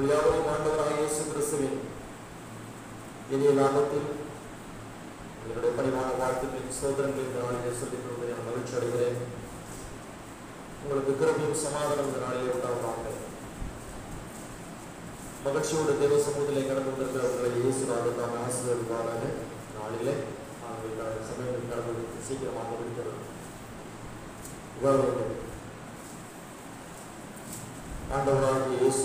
உங்கள் யாவரையும் ஆண்டவராகிய இயேசு கிறிஸ்துவின் இனிய நாமத்தில் என்னுடைய பணிவான வாழ்த்துக்களின் சோதரங்கள் இந்த நாளிலே சொல்லிக் கொள்வதை நான் மகிழ்ச்சி அடைகிறேன். உங்களுக்கு கிருபையும் சமாதானம் இந்த நாளிலே உண்டாவதாக. மகிழ்ச்சியோடு தேவ சமூகத்திலே கடந்து வந்திருக்கிற உங்களை இயேசுவாக தாம் ஆசீர்வதிப்பாராக. நாளிலே நாங்கள் சமயம் கடந்து சீக்கிரமாக முடிக்கிறது. ஆண்டவராகிய இயேசு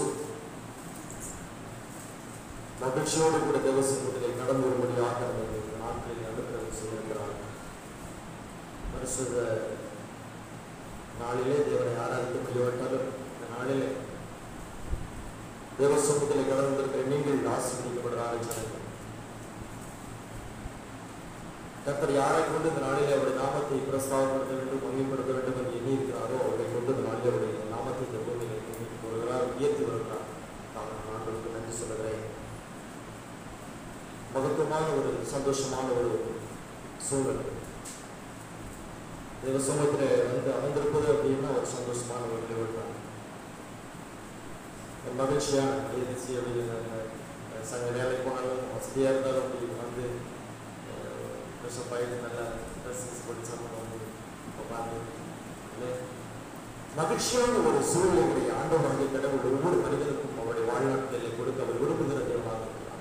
மகிழ்ச்சியோடு கூட தேவ சமூகத்திலே கடந்து வரும்படியாக நாட்களில் அனுக்கிரகம் செய்திருக்கிறார். பரிசுத்த நாளிலே தேவனை ஆராதிக்க முடியாவிட்டாலும் இந்த நாளிலே தேவ சமூகத்திலே கடந்து வந்திருக்கிற நீங்கள் ஆசீர்வதிக்கப்படுகிறார்கள். கர்த்தர் யாரை கொண்டு இந்த நாளிலே அவருடைய நாமத்தை பிரஸ்தாபப்படுத்த வேண்டும், மகிமைப்படுத்த வேண்டும் என்று எண்ணி இருக்கிறாரோ அவரை கொண்டு இந்த நாளில் அவருடைய நாமத்தை இந்த பூமியை வருகிறார், உயர்த்தி வருகிறார். நான் ஆண்டவருக்கு நன்றி சொல்லுகிறேன். மகத்துவமான ஒரு சந்தோஷமான ஒரு சூழல் தேவ சமூகத்தில் வந்து அமர்ந்திருப்பது அப்படின்னா ஒரு சந்தோஷமான ஒரு நிகழ்வு. மகிழ்ச்சியான சங்க வேலை போனாலும் வசதியாக இருந்தாலும் அப்படி வந்து பயிர் நல்லா வந்து மகிழ்ச்சியான ஒரு சூழ்நிலை ஆண்டவராகிய கடவுள் ஒவ்வொரு மனிதனுக்கும் அவருடைய வாழ்நாட்களை கொடுக்க அவர் விரும்புகிற தேவனாக இருக்கிறார்.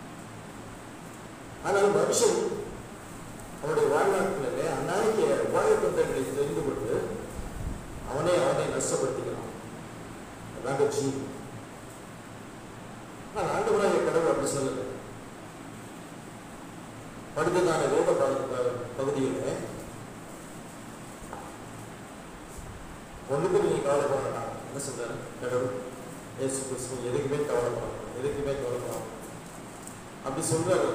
ஆனால் மனுஷன் அவருடைய வாழ்நாட்களிலே அந்நாளைக்கு உபாயத்தங்களை தெரிந்து கொண்டு அவனை நஷ்டப்படுத்திக்கிறான். அதாக ஜீவி. ஆனால் ஆண்டவராகிய கடவுள் அப்படி சொல்லலை. அடுத்ததான வேத பகுதியில் ஒன்றுக்கு நீங்க கவலைப்பட என்ன சொல்றாரு கடவுள் இயேசு கிறிஸ்து, எதுக்குமே கவலைப்படணும், எதுக்குமே கவலைப்படணும் அப்படி சொல்றாரு.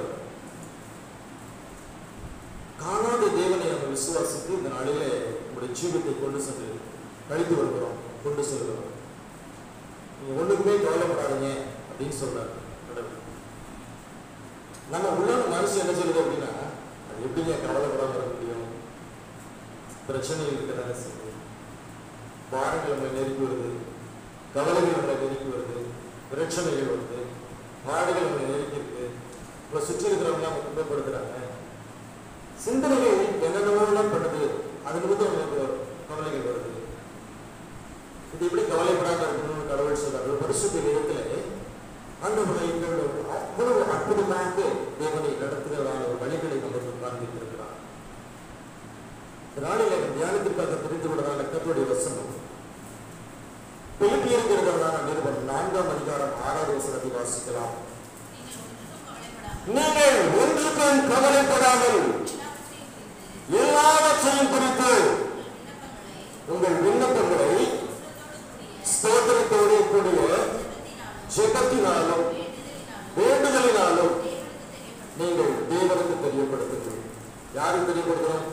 காணாத தேவனை நம்ம விசுவாசித்து இந்த நாளிலே உங்களுடைய ஜீவத்தை கொண்டு சென்று கழித்து வருகிறோம், கொண்டு செல்கிறோம். நீங்க ஒண்ணுக்குமே கவலைப்படாதீங்க அப்படின்னு சொல்றாரு கடவுள். நம்ம உள்ள மனசு என்ன சொல்லுது அப்படின்னா, அது எப்படிங்க கவலைப்படாம வர முடியும்? பிரச்சனைகள் இருக்கிறதான செய்யுது, பாரங்கள் நம்மளை நெருக்கி வருது, கவலைகள் நம்மளை நெருக்கி வருது, பிரச்சனைகள் வருது, பாடுகள் நம்மளை நெருக்கி இருக்கு. இப்போ சுற்றி இருக்கிறவங்க நம்ம துன்பப்படுத்துறாங்க, சிந்தனைகள் என்னென்னலாம் பண்ணுது, அது நிமித்தம் நம்மளுக்கு கவலைகள் வருது. இது எப்படி கவலைப்படாம இருக்கணும்னு கடவுள் சொல்றாரு. பரிசுத்த விதத்திலே அந்த அவ்வளவு அற்புதமாக தேவனை நடத்துகிறதான ஒரு வழிகளை நமக்கு காண்பித்திருக்கிறார். நாளில் தியானத்திற்காக தெரிந்து விடுறதான கர்த்தருடைய வசனம் பிலிப்பியர்கிறதான நிருபம் 4ஆம் அதிகாரம் 6வது வசனத்தை வாசிக்கலாம். நீங்கள் ஒன்றுக்கும் கவலைப்படாமல் எல்லாவற்றையும் குறித்து உங்கள் விண்ணப்பங்களை ஸ்தோத்திரத்தோடு கூடிய ஜெபத்தினாலும் வேண்டுதலினாலும் நீங்கள் தேவனுக்கு தெரியப்படுத்துங்கள். யாருக்கு தெரியப்படுத்தணும்?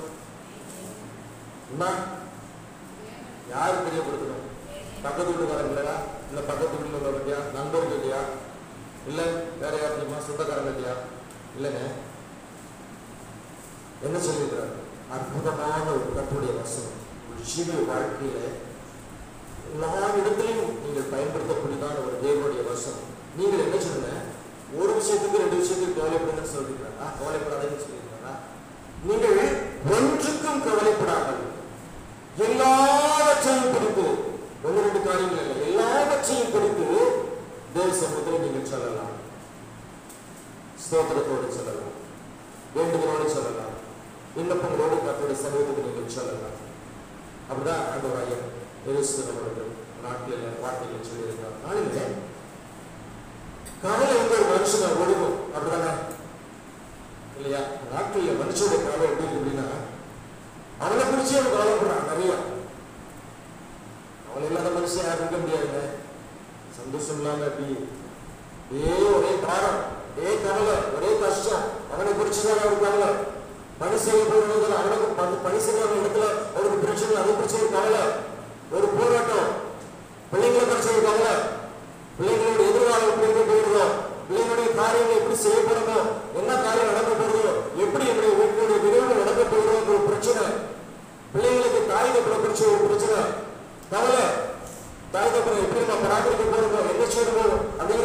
யாருக்கு தெரியப்படுத்தணும்? பக்கத்து வீட்டுக்காரங்க இல்லையா, இல்ல பக்கத்து வீட்டுல உள்ளவங்க, நண்பர்கள் இல்லையா, இல்ல வேற யார் தெரியுமா, சொந்தக்காரங்க இல்லையா? இல்லைங்க. என்ன சொல்லியிருக்கிறார்? அற்புதமான ஒரு கர்த்தருடைய வசனம் ஒரு ஜீவிய வாழ்க்கையில எல்லா இடத்திலையும் நீங்கள் பயன்படுத்தக்கூடியதான ஒரு தேவனுடைய வசனம். நீங்கள் என்ன சொல்லுங்க, ஒரு விஷயத்துக்கு 2 விஷயத்துக்கு கவலைப்படுங்கன்னு சொல்லிருக்கிறாரா? கவலைப்படாதீங்கன்னு சொல்லியிருக்கிறாரா? நீங்கள் ஒன்றுக்கும் கவலைப்படாமல் எல்லாவற்றையும் குறித்து, 1-2 காரியங்கள் இல்லை, எல்லாவற்றையும் குறித்து தேவ சமூகத்தில் நீங்கள் சொல்லலாம். ஸ்தோத்திரத்தோடு சொல்லலாம், வேண்டுதலோடு சொல்லலாம், விண்ணப்பங்களோடு கர்த்தருடைய சமூகத்துக்கு நீங்கள் சொல்லலாம். அப்படிதான் ஆண்டவராகிய இயேசு நம்மளுடைய நாட்டில் வார்த்தைகள் சொல்லியிருக்கிறார். நாளிலே கவலை வந்து ஒரு மனுஷனை ஒடுக்கும், அப்படிதானே இல்லையா? நாட்டில் மனுஷனுடைய கவலை எப்படி அப்படின்னா, அவனை குறிச்சு அவன் கவலைப்படுறான் நிறைய. அவளை இல்லாத மனுஷன் யாரும் இருக்க முடியாதுங்க. சந்தோஷம் இல்லாம எப்படி ஒரே பாரம், ஒரே கவலை, ஒரே கஷ்டம். அவனை குறிச்சுதான் அவருக்கு கவலை. பணி செய்ய போகிறதுல அவனுக்கு பணி செய்ய இடத்துல அவருக்கு பிரச்சனை, அதை குறிச்சு ஒரு கவலை, ஒரு போராட்டம். பிள்ளைங்களை குறிச்சு ஒரு கவலை, பிள்ளைங்களோட எதிர்காலம் எப்படி இருக்க போகிறதோ, பிள்ளைங்களுடைய காரியங்கள் எப்படி செய்யப்படுறதோ, என்ன காரியம் நடக்க போகிறதோ, எப்படி என்னுடைய வீட்டுடைய விரைவில் நடக்க போகிறதோ ஒரு பிரச்சனை. பிள்ளைங்களுக்கு தாய் தப்பனை குறிச்சு ஒரு பிரச்சனை, கவலை. தாய் தப்பனை எப்படி நம்ம பராமரிக்க போறோமோ, என்ன செய்யணுமோ, அந்த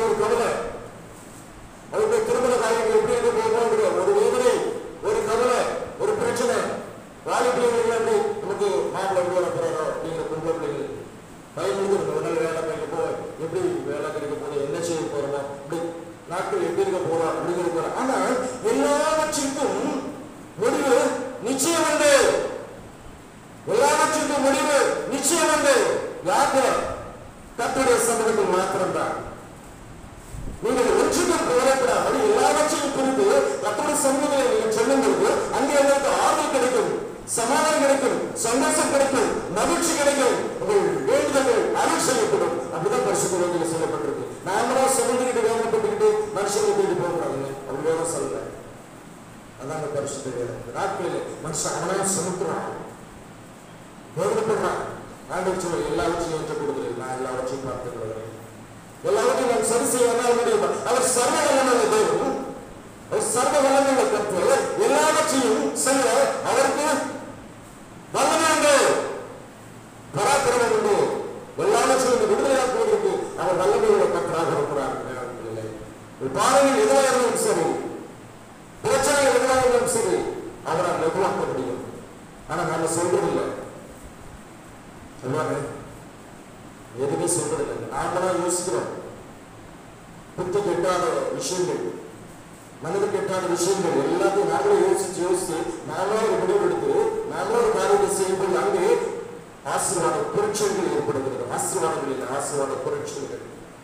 நாட்கள் எப்படி இருக்க போறோம் அப்படிங்கிறது. ஆனால் எல்லாவற்றிற்கும் முடிவு நிச்சயம் உண்டு. எல்லாவற்றிற்கும் முடிவு நிச்சயம் உண்டு. யாரு? கர்த்தருடைய சமூகத்தில் மாத்திரம்தான். நீங்கள் ஒன்றுக்கும் போராடாமல் எல்லாவற்றையும் குறித்து கர்த்தருடைய சமூகத்தை நீங்கள் சொல்லும் பொழுது அங்கே உங்களுக்கு ஆறுதல் கிடைக்கும், சமாதானம் கிடைக்கும், சந்தோஷம் கிடைக்கும், மகிழ்ச்சி கிடைக்கும். உங்கள் வேண்டுதல்கள் அருள் செய்யப்படும். அப்படிதான் பரிசுத்த வேதத்தில் சொல்லப்பட்டிருக்கு. நாமளா சொல்லிக்கிட்டு வேதனைப்பட்டுக்கிட்டு மனுஷங்களை தேடி போகக்கூடாதுங்க. அப்படி வேதம் சொல்லல. அதாங்க பரிசுத்த வேதம். நாட்களில் மனுஷன் அவனா சமுத்திரம் வேதனைப்படுறான். ஆண்டவர் சொல்ல எல்லாவற்றையும் ஒன்று கொடுக்குறது. நான் எல்லாவற்றையும் பார்த்து கொள்கிறேன், எல்லாவற்றையும் நான் சரி செய்ய முடியும். அவர் சர்வ வல்லமையுள்ள தேவன், அவர் சர்வ வல்லமையுள்ள கர்த்தர். எல்லாவற்றையும் செய்ய அவருக்கு வல்லமை உண்டு, பராக்கிரமம் உண்டு. எல்லாவற்றையும் விடுதலையாக்குவதற்கு அவர் வல்லமையுள்ள கர்த்தராக இருக்கிறார். பாறையில் எதுவாக இருந்தாலும் சரி, பிரச்சனை எதுவாக இருந்தாலும் சரி, அவரால் எதுவாக்க முடியும். ஆனா நாம சொல்றதில்லை, சொல்லுவாங்க எதுவுமே சொல்றதில்லை. நாமதான் யோசிக்கிறோம். புத்தி கெட்டாத விஷயங்கள், மனது கெட்டாத விஷயங்கள் எல்லாத்தையும் நாங்களே யோசிச்சு நாமளே ஒரு முடிவெடுத்து நாமளே ஒரு காரியத்தை செய்யும்போது அங்கே ஆசீர்வாத புரட்சிகள் ஏற்படுகிறது. ஆசீர்வாதங்கள் இல்லை, ஆசீர்வாத புரட்சிகள்.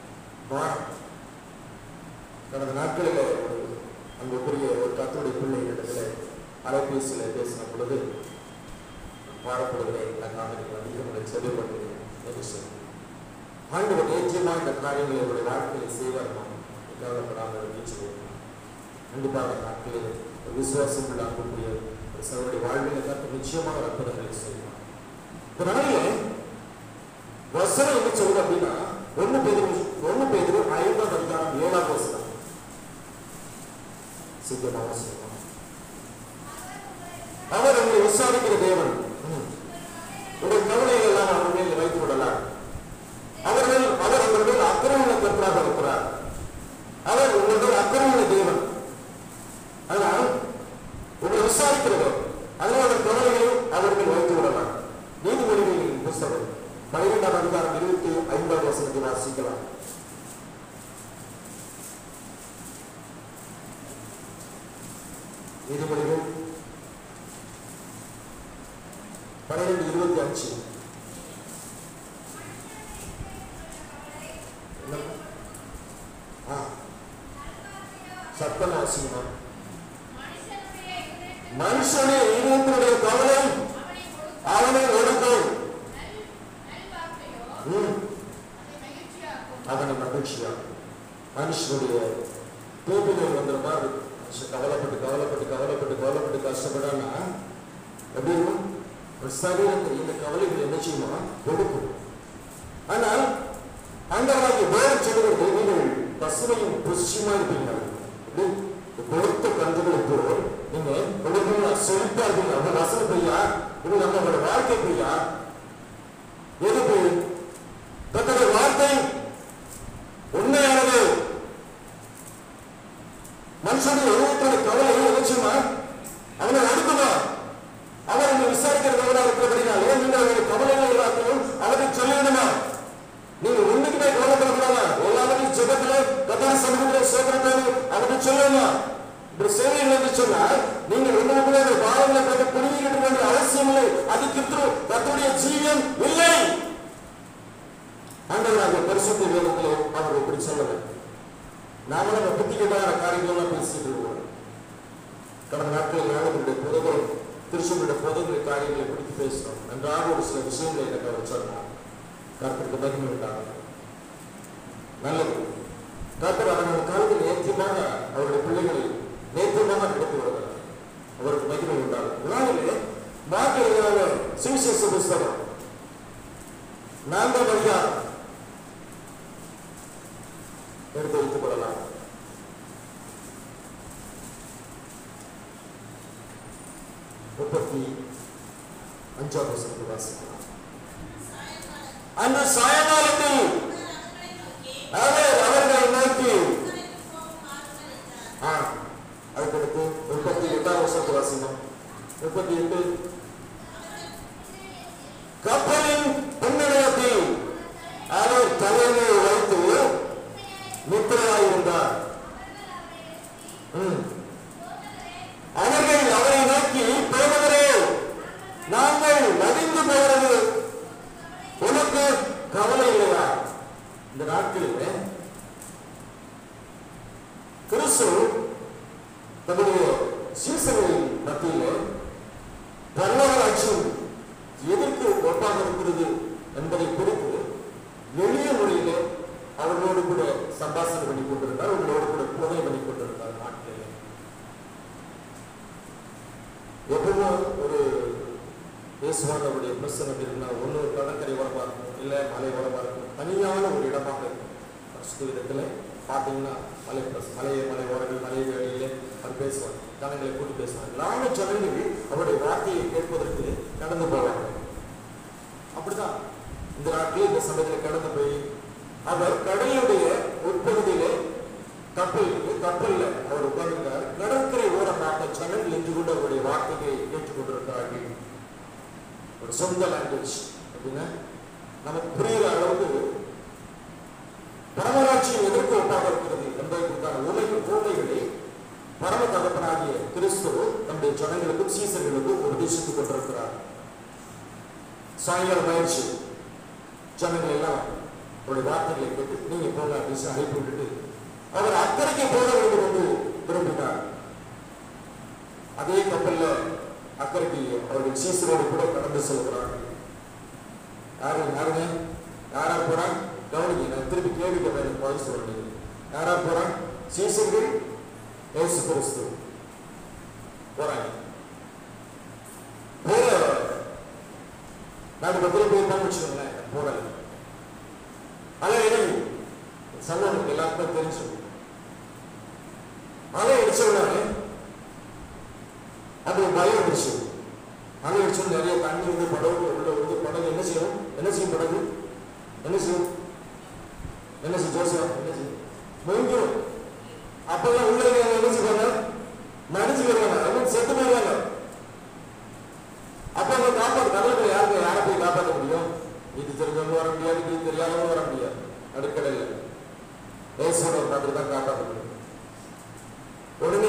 கடந்த நாட்களில் அங்குக்குரிய ஒரு கர்த்தருடைய பிள்ளை இடத்துல அலைபேசியில் பேசின பொழுது பாடப்படுகிறேன். இந்த காரியங்கள் அதிகமாக செவிப்படுகிறேன் என்று சொல்லி ஆண்டவர் நிச்சயமாக இந்த காரியங்களை என்னுடைய வாழ்க்கையில் செய்வார்கள். கவலைப்படாமல் சொல்லுவாங்க. கண்டிப்பாக நாட்களில் விசுவாசம் உள்ளாகக்கூடிய ஒரு சகோதரி வாழ்வில் கர்த்தர் நிச்சயமாக அற்புதங்களை செய்வார். இந்த நாளிலே வசனம் என்ன சொல்லுது அப்படின்னா 1 பேதுரு 5ஆம் அதிகாரம் 7ஆம் வசனம். சித்தமாக சொல்லுவாங்க, அவர் உங்களை விசாரிக்கிற தேவன், உங்கள் கவலைகள் எல்லாம் அவர் மேல் வைத்து விடலாம். அவர் உங்கள் அக்கறையுள்ள கர்த்தராக இருக்கிறார். அவர் உங்களுடைய அக்கறையுள்ள தேவன். அதனால் உங்களை விசாரிக்கிறவர், அதனால் அவர் கவலைகளையும் அவர்கள் வைத்து விடலாம். நீதிமொழிகளின் புஸ்தகம் 12ஆம் அதிகாரம் 25ஆம் வசனத்தை வாசிக்கலாம். நீதிமொழிகள் 12:25. சத்தம் வாசிக்கணும். மனுஷனுடைய இதயத்தினுடைய கவலை அவனை ஒடுக்கும், அவனை மகிழ்ச்சியாகும். மனுஷனுடைய தூப்பிகள் வந்துற மாதிரி மனுஷன் கவலைப்பட்டு கஷ்டப்படானா எப்படி இருக்கும்? சரீரத்தை இந்த கவலைகள் என்ன செய்யுமா? ஒடுக்கும். ஆனால் ஆண்டவராகிய வேதம் சொல்லுகிறது, நீங்கள் பசுமையும் புஷ்டியுமா இருப்பீங்க. கொடுத்த கருத்துக்களை போல் நீங்க உடனே செழிப்பா இருப்பீங்க. அவங்க வசனம் பையா, இது நம்மளோட வாழ்க்கை பையா. எது போய் கர்த்தருடைய வார்த்தை உண்மையானது. மனுஷனுடைய உலகத்தோட கவலை நிச்சயமா அவனை அடுக்குமா? அவர் உங்களை விசாரிக்கிறவர்களாக இருக்கிறபடினாலே நீங்கள் அவருடைய கவலைகள் எல்லாத்தையும் அவருக்கு சொல்லிவிடுமா? நீங்க ஒண்ணுக்குமே கவலைப்படக்கூடாதா? எல்லாத்தையும் ஜெபத்திலே கர்த்தருடைய சமூகத்திலே சோதனையோடு அவருக்கு சொல்லணுமா? இப்படி செய்வீர்கள் என்று சொன்னால் நீங்கள் ஒன்றுக்குள்ளே பாவங்களை பற்றி புரிஞ்சுக்கிட்டு வேண்டிய அவசியம் இல்லை. அதுக்கு கர்த்தருடைய ஜீவன் இல்லை. ஆண்டவராகிய பரிசுத்த வேதத்திலே அவர் இப்படி சொல்லலை. நாம நம்ம புத்தி கெட்டாத காரியங்கள்லாம் பேசிட்டு இருக்கோம். கடந்த நாட்களில் ஞானத்தினுடைய புதகம், திருச்சனுடைய புதக காரியங்களை பிடித்து பேசுறோம். நன்றாக ஒரு சில விஷயங்களை எனக்கு அவர் சொன்னார். கர்த்தருக்கு மகிமை உண்டாக நல்லது. கர்த்தர் அவர்கள் காலத்தில் நேர்த்தியமாக அவருடைய பிள்ளைகளை நேர்த்தியமாக நடத்தி வருகிறார். அவருக்கு மகிமை உண்டாகும். நாளிலே மார்க்கு சுவிசேஷ புஸ்தகம் 4ஆம் அதிகாரம் எடுத்து வைத்துக் கொள்ளலாம். அஞ்சாம் வசனத்தை வாசிக்கலாம். அந்த சாயங்காலத்தில் அவர் அவர்களை நோக்கி, அதுக்கடுத்து 38ஆம் வசனத்தை வாசிக்கலாம். 38 கப்பலின் பின்னடையத்தில் அவர் தலைமையை வைத்து நித்திரையாயிருந்தார். அவர்கள் அவரை நோக்கி, போதகரே, நாங்கள் நலிந்து போகிறது உனக்கு கவலை இல்லையா? இந்த நாட்களில் கிறிஸ்து தன்னுடைய சீசர்களின் மத்தியில் பரலோகராட்சியம் எதற்கு ஒப்பாக இருக்கிறது என்பதை குறித்து எளிய முறையிலே அவர்களோடு கூட சம்பாஷணை பண்ணி கொண்டிருந்தார், அவர்களோடு கூட போதை பண்ணி கொண்டிருந்தார். நாட்டிலே எப்பவும் ஒரு பேசுவாங்களுடைய பிரசங்கம் அப்படின்னா ஒன்று ஒரு கடற்கரை ஓரமாக இருக்கும், இல்லை மலை ஓரமாக இருக்கும், தனியான ஒரு இடமாக இருக்கும். விதத்தில் பார்த்தீங்கன்னா மலை ஓரங்கள், மலை வேலையிலே அவர் பேசுவார், ஜனங்களை கூட்டி பேசுவார். நாலு ஜனங்கள் அவருடைய வார்த்தையை கேட்பதற்கு கடந்து போவாங்க. அப்படிதான் இந்த நாட்டில் இந்த சமயத்தில் கடந்து போய் அவர் கடலுடைய உட்பகுதியிலே கப்பல்ல அவர் உட்கார்ந்திருக்கார். கடற்கரை ஓரமாக ஜனங்கள் என்று கொண்டு அவருடைய வார்த்தையை கேட்டுக்கொண்டிருக்கிறார்கள். ஒரு சொந்த லாங்குவேஜ் அப்படின்னா நமக்கு புரிகிற அளவுக்கு பரமராட்சியம் எதற்கு ஒப்பாக இருக்கிறது என்பதற்கான உண்மைகளை பரம தகப்பனாகிய கிறிஸ்து நம்முடைய ஜனங்களுக்கும் சீசர்களுக்கும் உபதேசித்துக் கொண்டிருக்கிறார். சாயங்காலம் பயிற்சி ஜனங்கள் எல்லாம் அவருடைய வார்த்தைகளை கேட்டு நீங்க போங்க அப்படின்னு அழைப்பு விட்டுட்டு அவர் அக்கறைக்கு போக வேண்டும் என்று விரும்பினார். அதே கப்பல்ல அக்கறைக்கு அவருடைய சீசரோடு கூட கடந்து செல்கிறார்கள். யாருங்க யாரா போறான் கவனிங்க, நான் திருப்பி கேள்வி கேட்க பதில் சொல்றேன். யாரா போறான்? சீசர்கள், இயேசு கிறிஸ்து போறாங்க. நாங்க பதில் போயிருப்பான்னு வச்சுக்கோங்களேன், போறல அலை இறங்கி சங்கம் எல்லாருக்குமே தெரிஞ்சு அலை அடிச்சவனாலே அது பயம் அடிச்சு அலை அடிச்சு நிறைய தண்ணி வந்து படகு உள்ள வந்து படகு என்ன செய்யும் படகு என்ன செய்யும் ஜோசப் என்ன செய்யும் மொழிஞ்சிடும். அப்பெல்லாம் உள்ள என்ன செய்வாங்க? நடிச்சு வருவாங்க, அவங்க செத்து போயிடுவாங்க. அப்ப அவங்க காப்பாற்று கடலுக்கு யாரை போய் காப்பாற்ற முடியும்? இது தெரிஞ்சவங்க வர முடியாது, இது தெரியாதவங்க வர முடியாது. நடுக்கடல ஏசோட பார்த்து தான் காப்பாற்ற முடியும். உடனே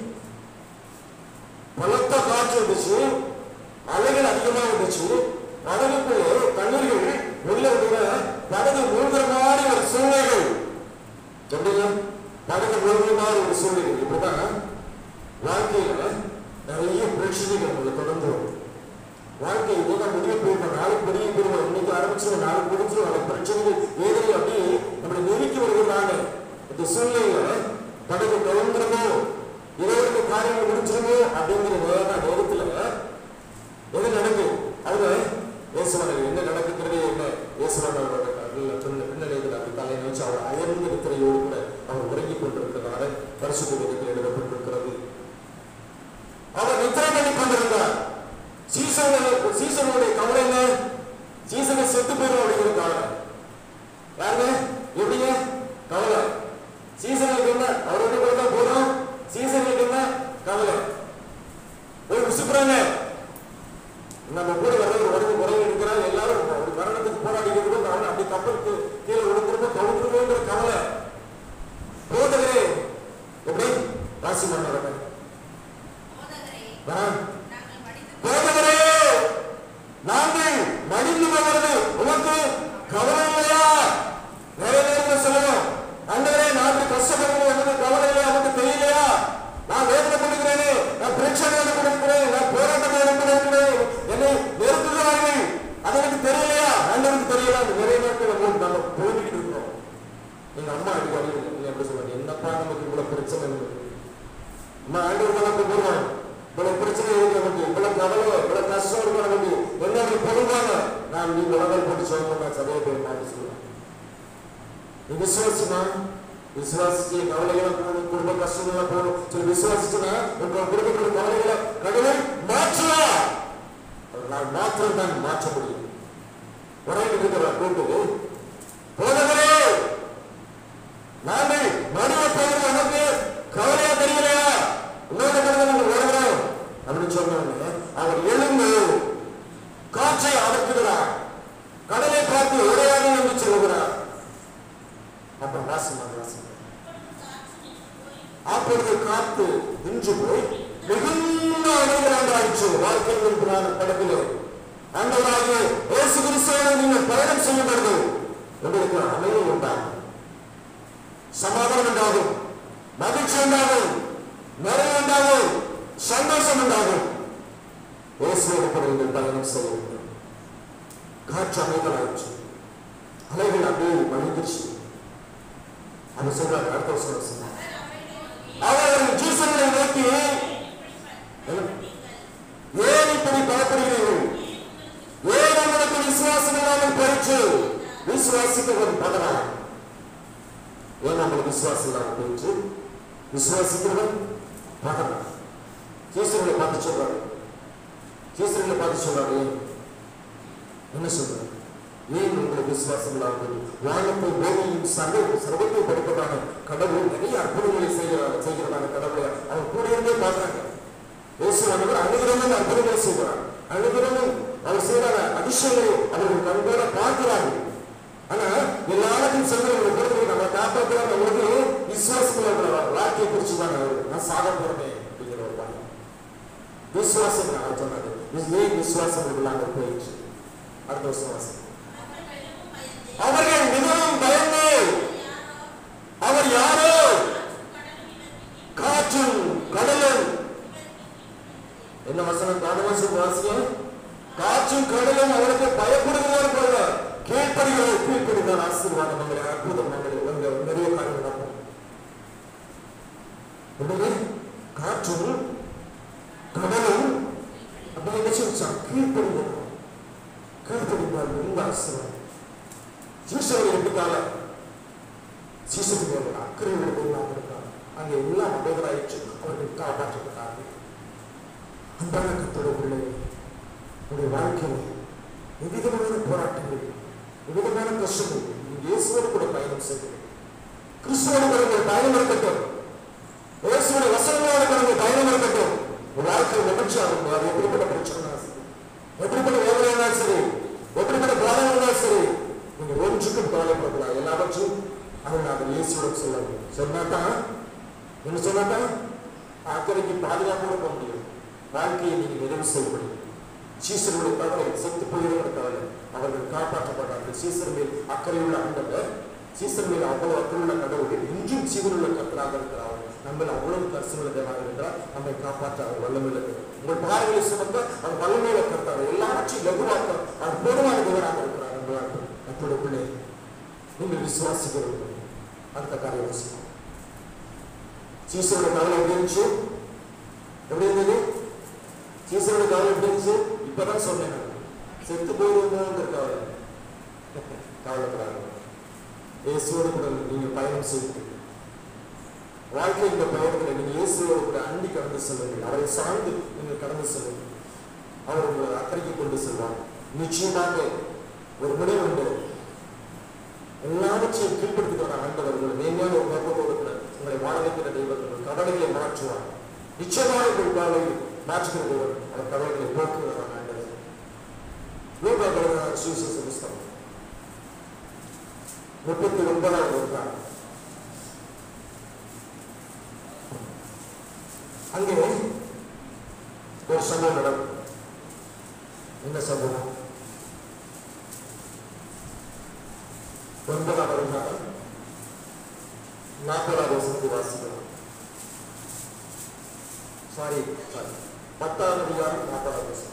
பலத்த காற்று வந்துச்சு, அலைகள் அதிகமா வந்துச்சு, படகுக்குள்ளே தண்ணீர்கள் உள்ள விட படகு மூழ்கிற மாதிரி ஒரு சூழ்நிலைகள். எப்படிங்க படகு மூழ்கிற மாதிரி ஒரு சூழ்நிலைகள். இப்படிதான் வாழ்க்கையில நிறைய பிரச்சனைகள் நம்மளை தொடர்ந்து வரும். வாழ்க்கை இதுதான் முடிய போயிருக்கோம், நாளைக்கு பெரிய போயிருவோம், இன்னைக்கு ஆரம்பிச்சிருவோம், நாளைக்கு முடிச்சிருவோம், நாளைக்கு பிரச்சனைகள் வேதனை அப்படியே நம்மளை நெருக்கி வருகிறாங்க. இந்த சூழ்நிலையில படகு தொடர்ந்துருமோ, இருவருக்கு காரியங்கள் முடிச்சிருமோ அப்படிங்கிற நேரத்துல எது நடக்கும்? அவங்க இயேசுவானவர் என்ன நடக்குங்கிறதே என்ன இயேசுவானவரோட பின்னணியில் அப்படி தலையை வச்சு அவர் அயர்ந்த நித்திரையோடு கூட அவர் உறங்கிக் கொண்டிருக்கிறதால பரிசுத்த வேதத்தில் எழுதப்பட்டிருக்கிறது. அவர் நித்திரை பண்ணி கொண்டிருந்தார். சீசனுடைய கவலை என்ன? சீசனை செத்து போயிடும் அப்படிங்கிற கவலை. யாருங்க எப்படிங்க கவலை? சீசனுக்கு என்ன அவரோட கூட தான் போதும், சீசனுக்கு என்ன கவலை? ஒரு விசுப்புறாங்க, நம்ம கூட உறவு இருக்கிறாங்க, எல்லாரும் ஒரு மரணத்துக்கு போராடிக்கிறது கூட அவனை அப்படி கப்பலுக்கு கீழே விழுந்துருமோ கவுந்துருமோங்கிற கவலை. போதகரே எப்படி ராசி பண்ண போதகரே, நாங்கள் மடிந்து போகிறது உனக்கு கவலை இல்லையா? நிறைய நேரத்தில் சொல்லணும், அண்டவரே நாட்டு கஷ்டப்படுறது எனக்கு கவலை இல்லையா? நமக்கு தெரியலையா? நான் வேதனை கொடுக்கிறேனே, நான் பிரச்சனையோடு கொடுக்கிறேன், நான் போராட்டத்தோடு கொடுக்கிறேன், என்னை நெருக்குகிறார்கள், அது எனக்கு தெரியலையா? அண்டவருக்கு தெரியல. நிறைய நாட்கள் நம்ம போய்கிட்டு இருக்கிறோம். எங்க அம்மா அடிக்கடி எப்படி சொல்றாங்க, என்னப்பா நமக்கு இவ்வளவு பிரச்சனை, நம்ம ஆண்டவர் நமக்கு போடுவாங்க, இவ்வளவு பிரச்சனை இருக்கு நமக்கு, இவ்வளவு கவலை, இவ்வளவு கஷ்டம் இருக்கு நமக்கு, என்ன பொருள்வாங்க. நான் நீ உலகம் போட்டு சொல்லணும் சதையை போய் பார்த்து சொல்லுவேன். நீ விசுவாசிமா? விசுவாசிச்சு கவலைகளை போகணும், குடும்ப கஷ்டங்களை போகணும் சொல்லி விசுவாசிச்சுன்னா உங்க குடும்பத்தோட கவலைகளை கடவுள் மாற்றலாம். நான் மாற்றம் தான் மாற்ற முடியும். உரையில் இருக்கிற கூட்டு போதகரே, நாங்கள் மனித போகிறது நமக்கு கவலையா தெரியலையா? இன்னொரு நாங்கள் வருகிறோம் அப்படின்னு சொன்னாங்க. அவர் எழுந்து காற்றை அடக்குகிறார், கடலை பார்த்து உரையாடு என்று சொல்லுகிறார். அப்புறம் அப்பொழுது காத்து நின்று போய் மிகுந்த அடைகளாயிற்று. வாழ்க்கையின் படத்திலே ஆண்டவராகிய இயேசு கிறிஸ்துவோடு நீங்கள் பயணம் செய்யப்படுது, உங்களுக்கு அமைதி உண்டாகும், சமாதானம் உண்டாகும், மகிழ்ச்சி உண்டாகும், நிறைவு உண்டாகும், சந்தோஷம் உண்டாகும். இயேசுவோடு கூட நீங்கள் பயணம் செய்ய வேண்டும். காற்று அமைதலாயிற்று, அலைகள் அப்படியே மணிந்துச்சு. அது சொல்றாங்க. அடுத்த சொல்ல அவர்கள் ஜீசனை நோக்கி ஏன் இப்படி பயப்படுகிறீர்கள்? ஏன் உங்களுக்கு விசுவாசம் இல்லாமல் போயிற்று? விசுவாசிக்கிறவன் பதறான். ஏன் நம்மளுக்கு விசுவாசம் இல்லாமல் போயிற்று? விசுவாசிக்கிறவன் பதறான். ஜீசனை பார்த்து சொல்றாரு. ஜீசனை பார்த்து சொல்றாரு. என்ன சொல்றாரு? ஏன் உங்களுக்கு விசுவாசம் இல்லாமல்? வானத்தை பூமியும் சர்வத்தை படைப்பதான கடவுள் நிறைய அற்புதங்களை செய்கிறதான கடவுளை அவர் கூட இருந்தே பார்க்கிறாங்க. இயேசுவானவர் அனுகிரமும் அற்புதங்களை செய்கிறார். அனுகிரமும் அவர் செய்கிற அதிசயங்களை அவர்கள் கண்கூட பார்க்கிறார்கள். ஆனா எல்லாருக்கும் சொல்றவங்க பொறுத்து நம்ம காப்பாற்றுறவங்களுக்கு விசுவாசம் வாழ்க்கையை குறிச்சுதான் நான் சாக போறேன் அப்படிங்கிற ஒரு வாங்க விசுவாசம் நான் சொன்னாரு. ஏன் விசுவாசம் இல்லாமல் போயிடுச்சு? அடுத்த விசுவாசம் அவர்கள் மிகவும் பயந்து அவர் யாரோ காற்றும் கடலும் என்ன வசனம் வாசியம் காற்றும் கடலும் அவருக்கு பயப்படுகிறார் போல கீழ்ப்படுகிறார். ஆசீர்வாதம் மங்களே, அற்புதம் மங்களே, நிறைய காரியம் நடக்கும். காற்றும் கடலும் அப்படி கீழ்ப்படுகிறார். கீழ்ப்படுகிறார். ரொம்ப ஆசீர்வாதம். சீசர்கள் எப்படிக்கால சீசர்கள் அக்கறையோடு பொருளாக இருக்காங்க. அங்கே எல்லாம் அமைதலாயிற்று. அவர்கள் காப்பாற்றப்பட்டார்கள். அன்பான கர்த்தருடைய பிள்ளைகளே, உங்களுடைய வாழ்க்கையில் எவ்விதமான போராட்டங்கள், எவ்விதமான கஷ்டங்கள், இயேசுவோடு கூட பயணம் செய்கிறேன். கிறிஸ்துவோடு கூட உங்கள் பயணம் இருக்கட்டும். இயேசுவோட வசனங்களோடு கூட உங்கள் பயணம் இருக்கட்டும். உங்கள் வாழ்க்கை நிகழ்ச்சியாகும். அது எப்படிப்பட்ட பிரச்சனை, எப்படிப்பட்ட வேதனை சரி, எப்படிப்பட்ட பாதம் இருந்தாலும் சரி, நீங்கள் ஒன்றுக்கும் கவலைப்படக்கூடாது. எல்லாவற்றும் அதை நாங்கள் இயேசுவோடு சொல்லணும். சொன்னாதான் என்ன சொன்னாதான் அக்கறைக்கு பாதுகாப்போடு போக முடியும். வாழ்க்கையை நீங்கள் நிறைவு செய்ய முடியும். சீசருடைய கவலை செத்து போகிறவர்கள் கவலை, அவர்கள் காப்பாற்றப்பட்டார்கள். சீசர் மேல் அக்கறையுள்ள ஆண்டவர், சீசர் மேல் அவ்வளவு அக்கறையுள்ள கடவுள் இன்றும் சீவனுள்ள கர்த்தராக இருக்கிறார். நம்ம அவ்வளவு கரிசனுள்ள தேவனாக இருக்கிறார். நம்மை காப்பாற்ற அவர் வல்லமையில உங்கள் பார்வையை சுமந்த அவர் வல்லமையில கர்த்தார். எல்லாவற்றையும் லகுவாக்க அவர் பொதுவான தேவனாக இருக்கிறார். என்பதாக நம்முடைய பிள்ளை நீங்கள் விசுவாசிக்கிறது. அடுத்த காரியம் வாசிக்கும். சீசருடைய கவலை எப்படி இருந்துச்சு? எப்படி இருந்தது? சீசருடைய கவலை எப்படி இருந்துச்சு? இப்பதான் சொன்னேன். செத்து போயிருந்தோங்கிற கவலை கவலைப்படாது. இயேசுவோடு கூட நீங்கள் பயணம் செய்து வாழ்க்கை இந்த பயணத்தில் நீங்கள் இயேசுவோடு கூட அண்டி கடந்து செல்லுங்கள். அவரை சார்ந்து நீங்கள் கடந்து செல்லுங்கள். அவர் உங்களை அக்கறைக்கு கொண்டு செல்வார். நிச்சயமாக ஒரு முடிவு உண்டு. எல்லாவற்றையும் கீழ்படுத்திக்கிற ஆண்டவர் உங்களை மேன்மையான ஒரு நோக்கத்தோடு கூட உங்களை வாழ வைக்கிற தெய்வம் கவலைகளை மாற்றுவார். நிச்சயமாக உங்கள் கவலையை மாற்றுகிற தெய்வம் அவர் கவலைகளை போக்குகிறார். ஆண்டவர் லூக்கா எழுதின சுவிசேஷ புத்தகம் 39வது அதிகாரம். அங்கே ஒரு சம்பவம் நடக்கும். என்ன சம்பவம்? 9வது அதிகாரம் 40வது வசனத்தை வாசிக்கலாம். 10வது அதிகாரம் 40வது வசனம்.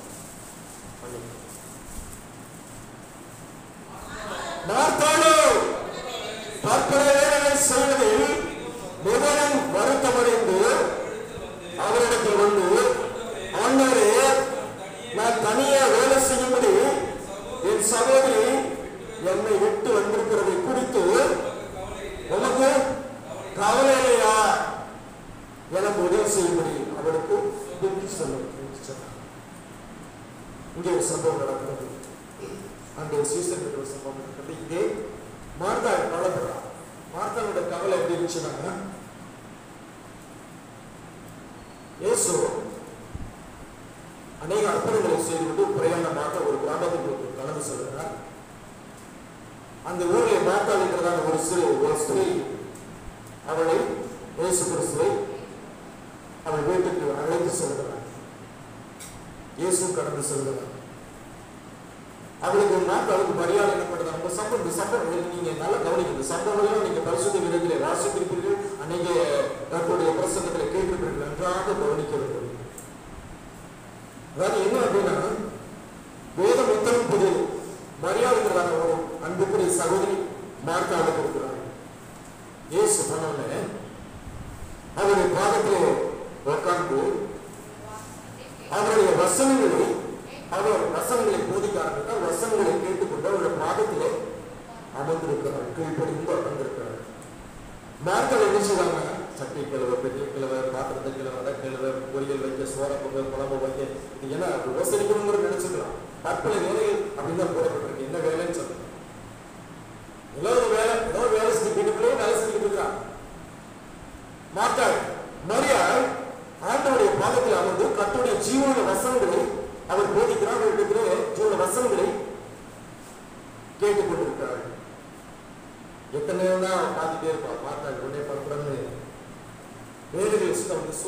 மார்த்தாளோ தற்போது வேலைகளை செய்வதில் மிகவும் வருத்தமடைந்து அவரிடத்தில் வந்து, ஆண்டவரே, நான் தனியா வேலை செய்யும்படி என் சகோதரி என்னை விட்டு வந்திருக்கிறதை குறித்து உனக்கு கவலை இல்லையா? எனக்கு உதவி செய்யும்படி அவளுக்கு புத்தி சொல்ல. இங்கே ஒரு சம்பவம் நடக்கிறது. அந்த சீசன் ஒரு சம்பவம் நடக்கிறது. இங்கே மார்த்தா கவலைப்படுறான். மார்த்தாவோட கவலை எப்படி இருந்துச்சுன்னா, இயேசு அநேக அற்புதங்களை செய்துவிட்டு பிரயாணமாக ஒரு கிராமத்துக்கு கடந்து செல்கிறார். அந்த ஊரில் மார்த்தாள் இருக்கிறதான ஒரு ஸ்திரீ அவளை இயேசு கிறிஸ்துவை அவள் வீட்டுக்கு அழைத்து செல்கிறார். இயேசு கடந்து செல்கிறார். அவளுக்கு ஒரு நாள் அவளுக்கு மரியாதை என்னப்படுது. நம்ம சம்பவம் நீங்க நல்லா கவனிக்க. இந்த சம்பவம் நீங்க பரிசுத்த வேதத்திலே வாசித்திருப்பீர்கள், அன்னைக்கு தன்னுடைய பிரசங்கத்தில் கேட்டிருப்பீர்கள். நன்றாக கவனிக்க வேண்டும். அதாவது என்ன அப்படின்னா, வேதம் உத்தரவு புது மரியாதைங்கிறாங்க ஒரு அன்புக்குரிய சகோதரி மார்த்தாளுக்கு இருக்கிறாங்க. இயேசு போனோடனே அவருடைய பாதத்திலே உட்கார்ந்து அவருடைய வசனங்களை போதிக்க ஆரம்பித்தார். வசனங்களை கேட்டுக்கொண்டு அவருடைய பாதத்திலே அமர்ந்திருக்கிறார். கீழ்ப்படிந்து அமர்ந்திருக்கிறார். மார்த்தாள் என்ன செய்வாங்க? சட்டை கிழவை, பெரிய கிழவை, பாத்திரத்தை கிழவை, கிழவை, பொரியல் வைக்க, சோற பொங்கல், குழம்பு வைக்க, இது என்ன யோசனைக்கணுங்கிறது நினைச்சுக்கலாம். தற்போதைய வேலைகள் அப்படின்னு தான் போடப்பட்டிருக்கு. என்ன வேலைன்னு சொல்லுங்க. ஏதோ வேலை செஞ்சுக்கிட்டு வேலை செஞ்சுக்கிட்டு இருக்கிறான். மார்த்தாள் மரியாள் ஆண்டவருடைய பாதத்தில் அமர்ந்து கர்த்தருடைய ஜீவனுடைய வசனங்களை அவர் போதிக்கிறார். ஜீவன வசனங்களை கேட்டுக்கொண்டிருக்கிறார். எத்தனை நேரம் தான் பார்த்துட்டே இருப்பான். மார்த்தாள் உடனே படப்படன்னு வேலைகளை அவருக்கு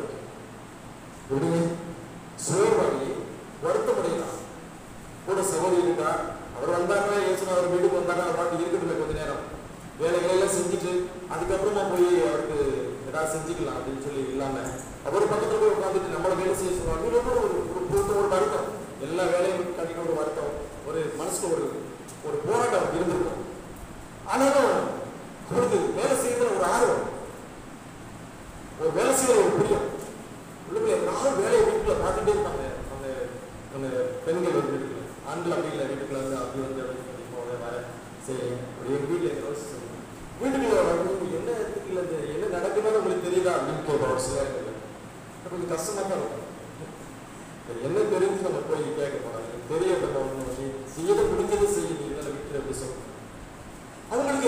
சோர்வாகி வருத்தமடைகிறார். கூட சகோதரி இருக்கார். அவர் வந்தாருன்னா ஏசுனா அவர் வீட்டுக்கு வந்தாருன்னா அவர் பாட்டு இருக்கட்டும் கொஞ்ச நேரம் வேலைகளெல்லாம் செஞ்சுட்டு அதுக்கப்புறமா போய் அவருக்கு ஏதாவது செஞ்சுக்கலாம் அப்படின்னு சொல்லி இல்லாம அவர் பக்கத்துல போய் உட்காந்துட்டு நம்மளை வேலை செய்ய சொல்லுவாங்க. ஒரு வருத்தம், எல்லா வேலையும் கண்டிப்பா ஒரு வருத்தம், ஒரு மனசுக்கு ஒரு போராட்டம் இருந்திருக்கும். ஆனாலும் அவருக்கு வேலை செய்யற ஒரு ஆர்வம், ஒரு வேலை செய்யற ஒரு பிரியம் உள்ளுக்குள்ள எல்லாரும் வேலையை வீட்டுக்குள்ள பார்த்துட்டே இருப்பாங்க. அந்த பெண்கள் வந்து வீட்டுக்குள்ள, ஆண்கள் அப்படி இல்லை, வீட்டுக்குள்ள வந்து அப்படி வந்து அப்படி போக வர சரி அப்படி எங்கள் வீட்டில் யோசிச்சு சொல்லுவாங்க. வீட்டுக்குள்ள என்ன இடத்துக்குள்ள என்ன நடக்குதுன்னு உங்களுக்கு தெரியுதா அப்படின்னு கேட்போம். சில கொஞ்சம் கஷ்டமா தான் இருக்கும். என்ன தெரிஞ்சு நம்ம போய் கேட்க போறாங்க, தெரியப்பட்ட செய்யத முடிஞ்சது செய்ய நீங்க வீட்டில் எப்படி சொல்லுங்க. அவங்களுக்கு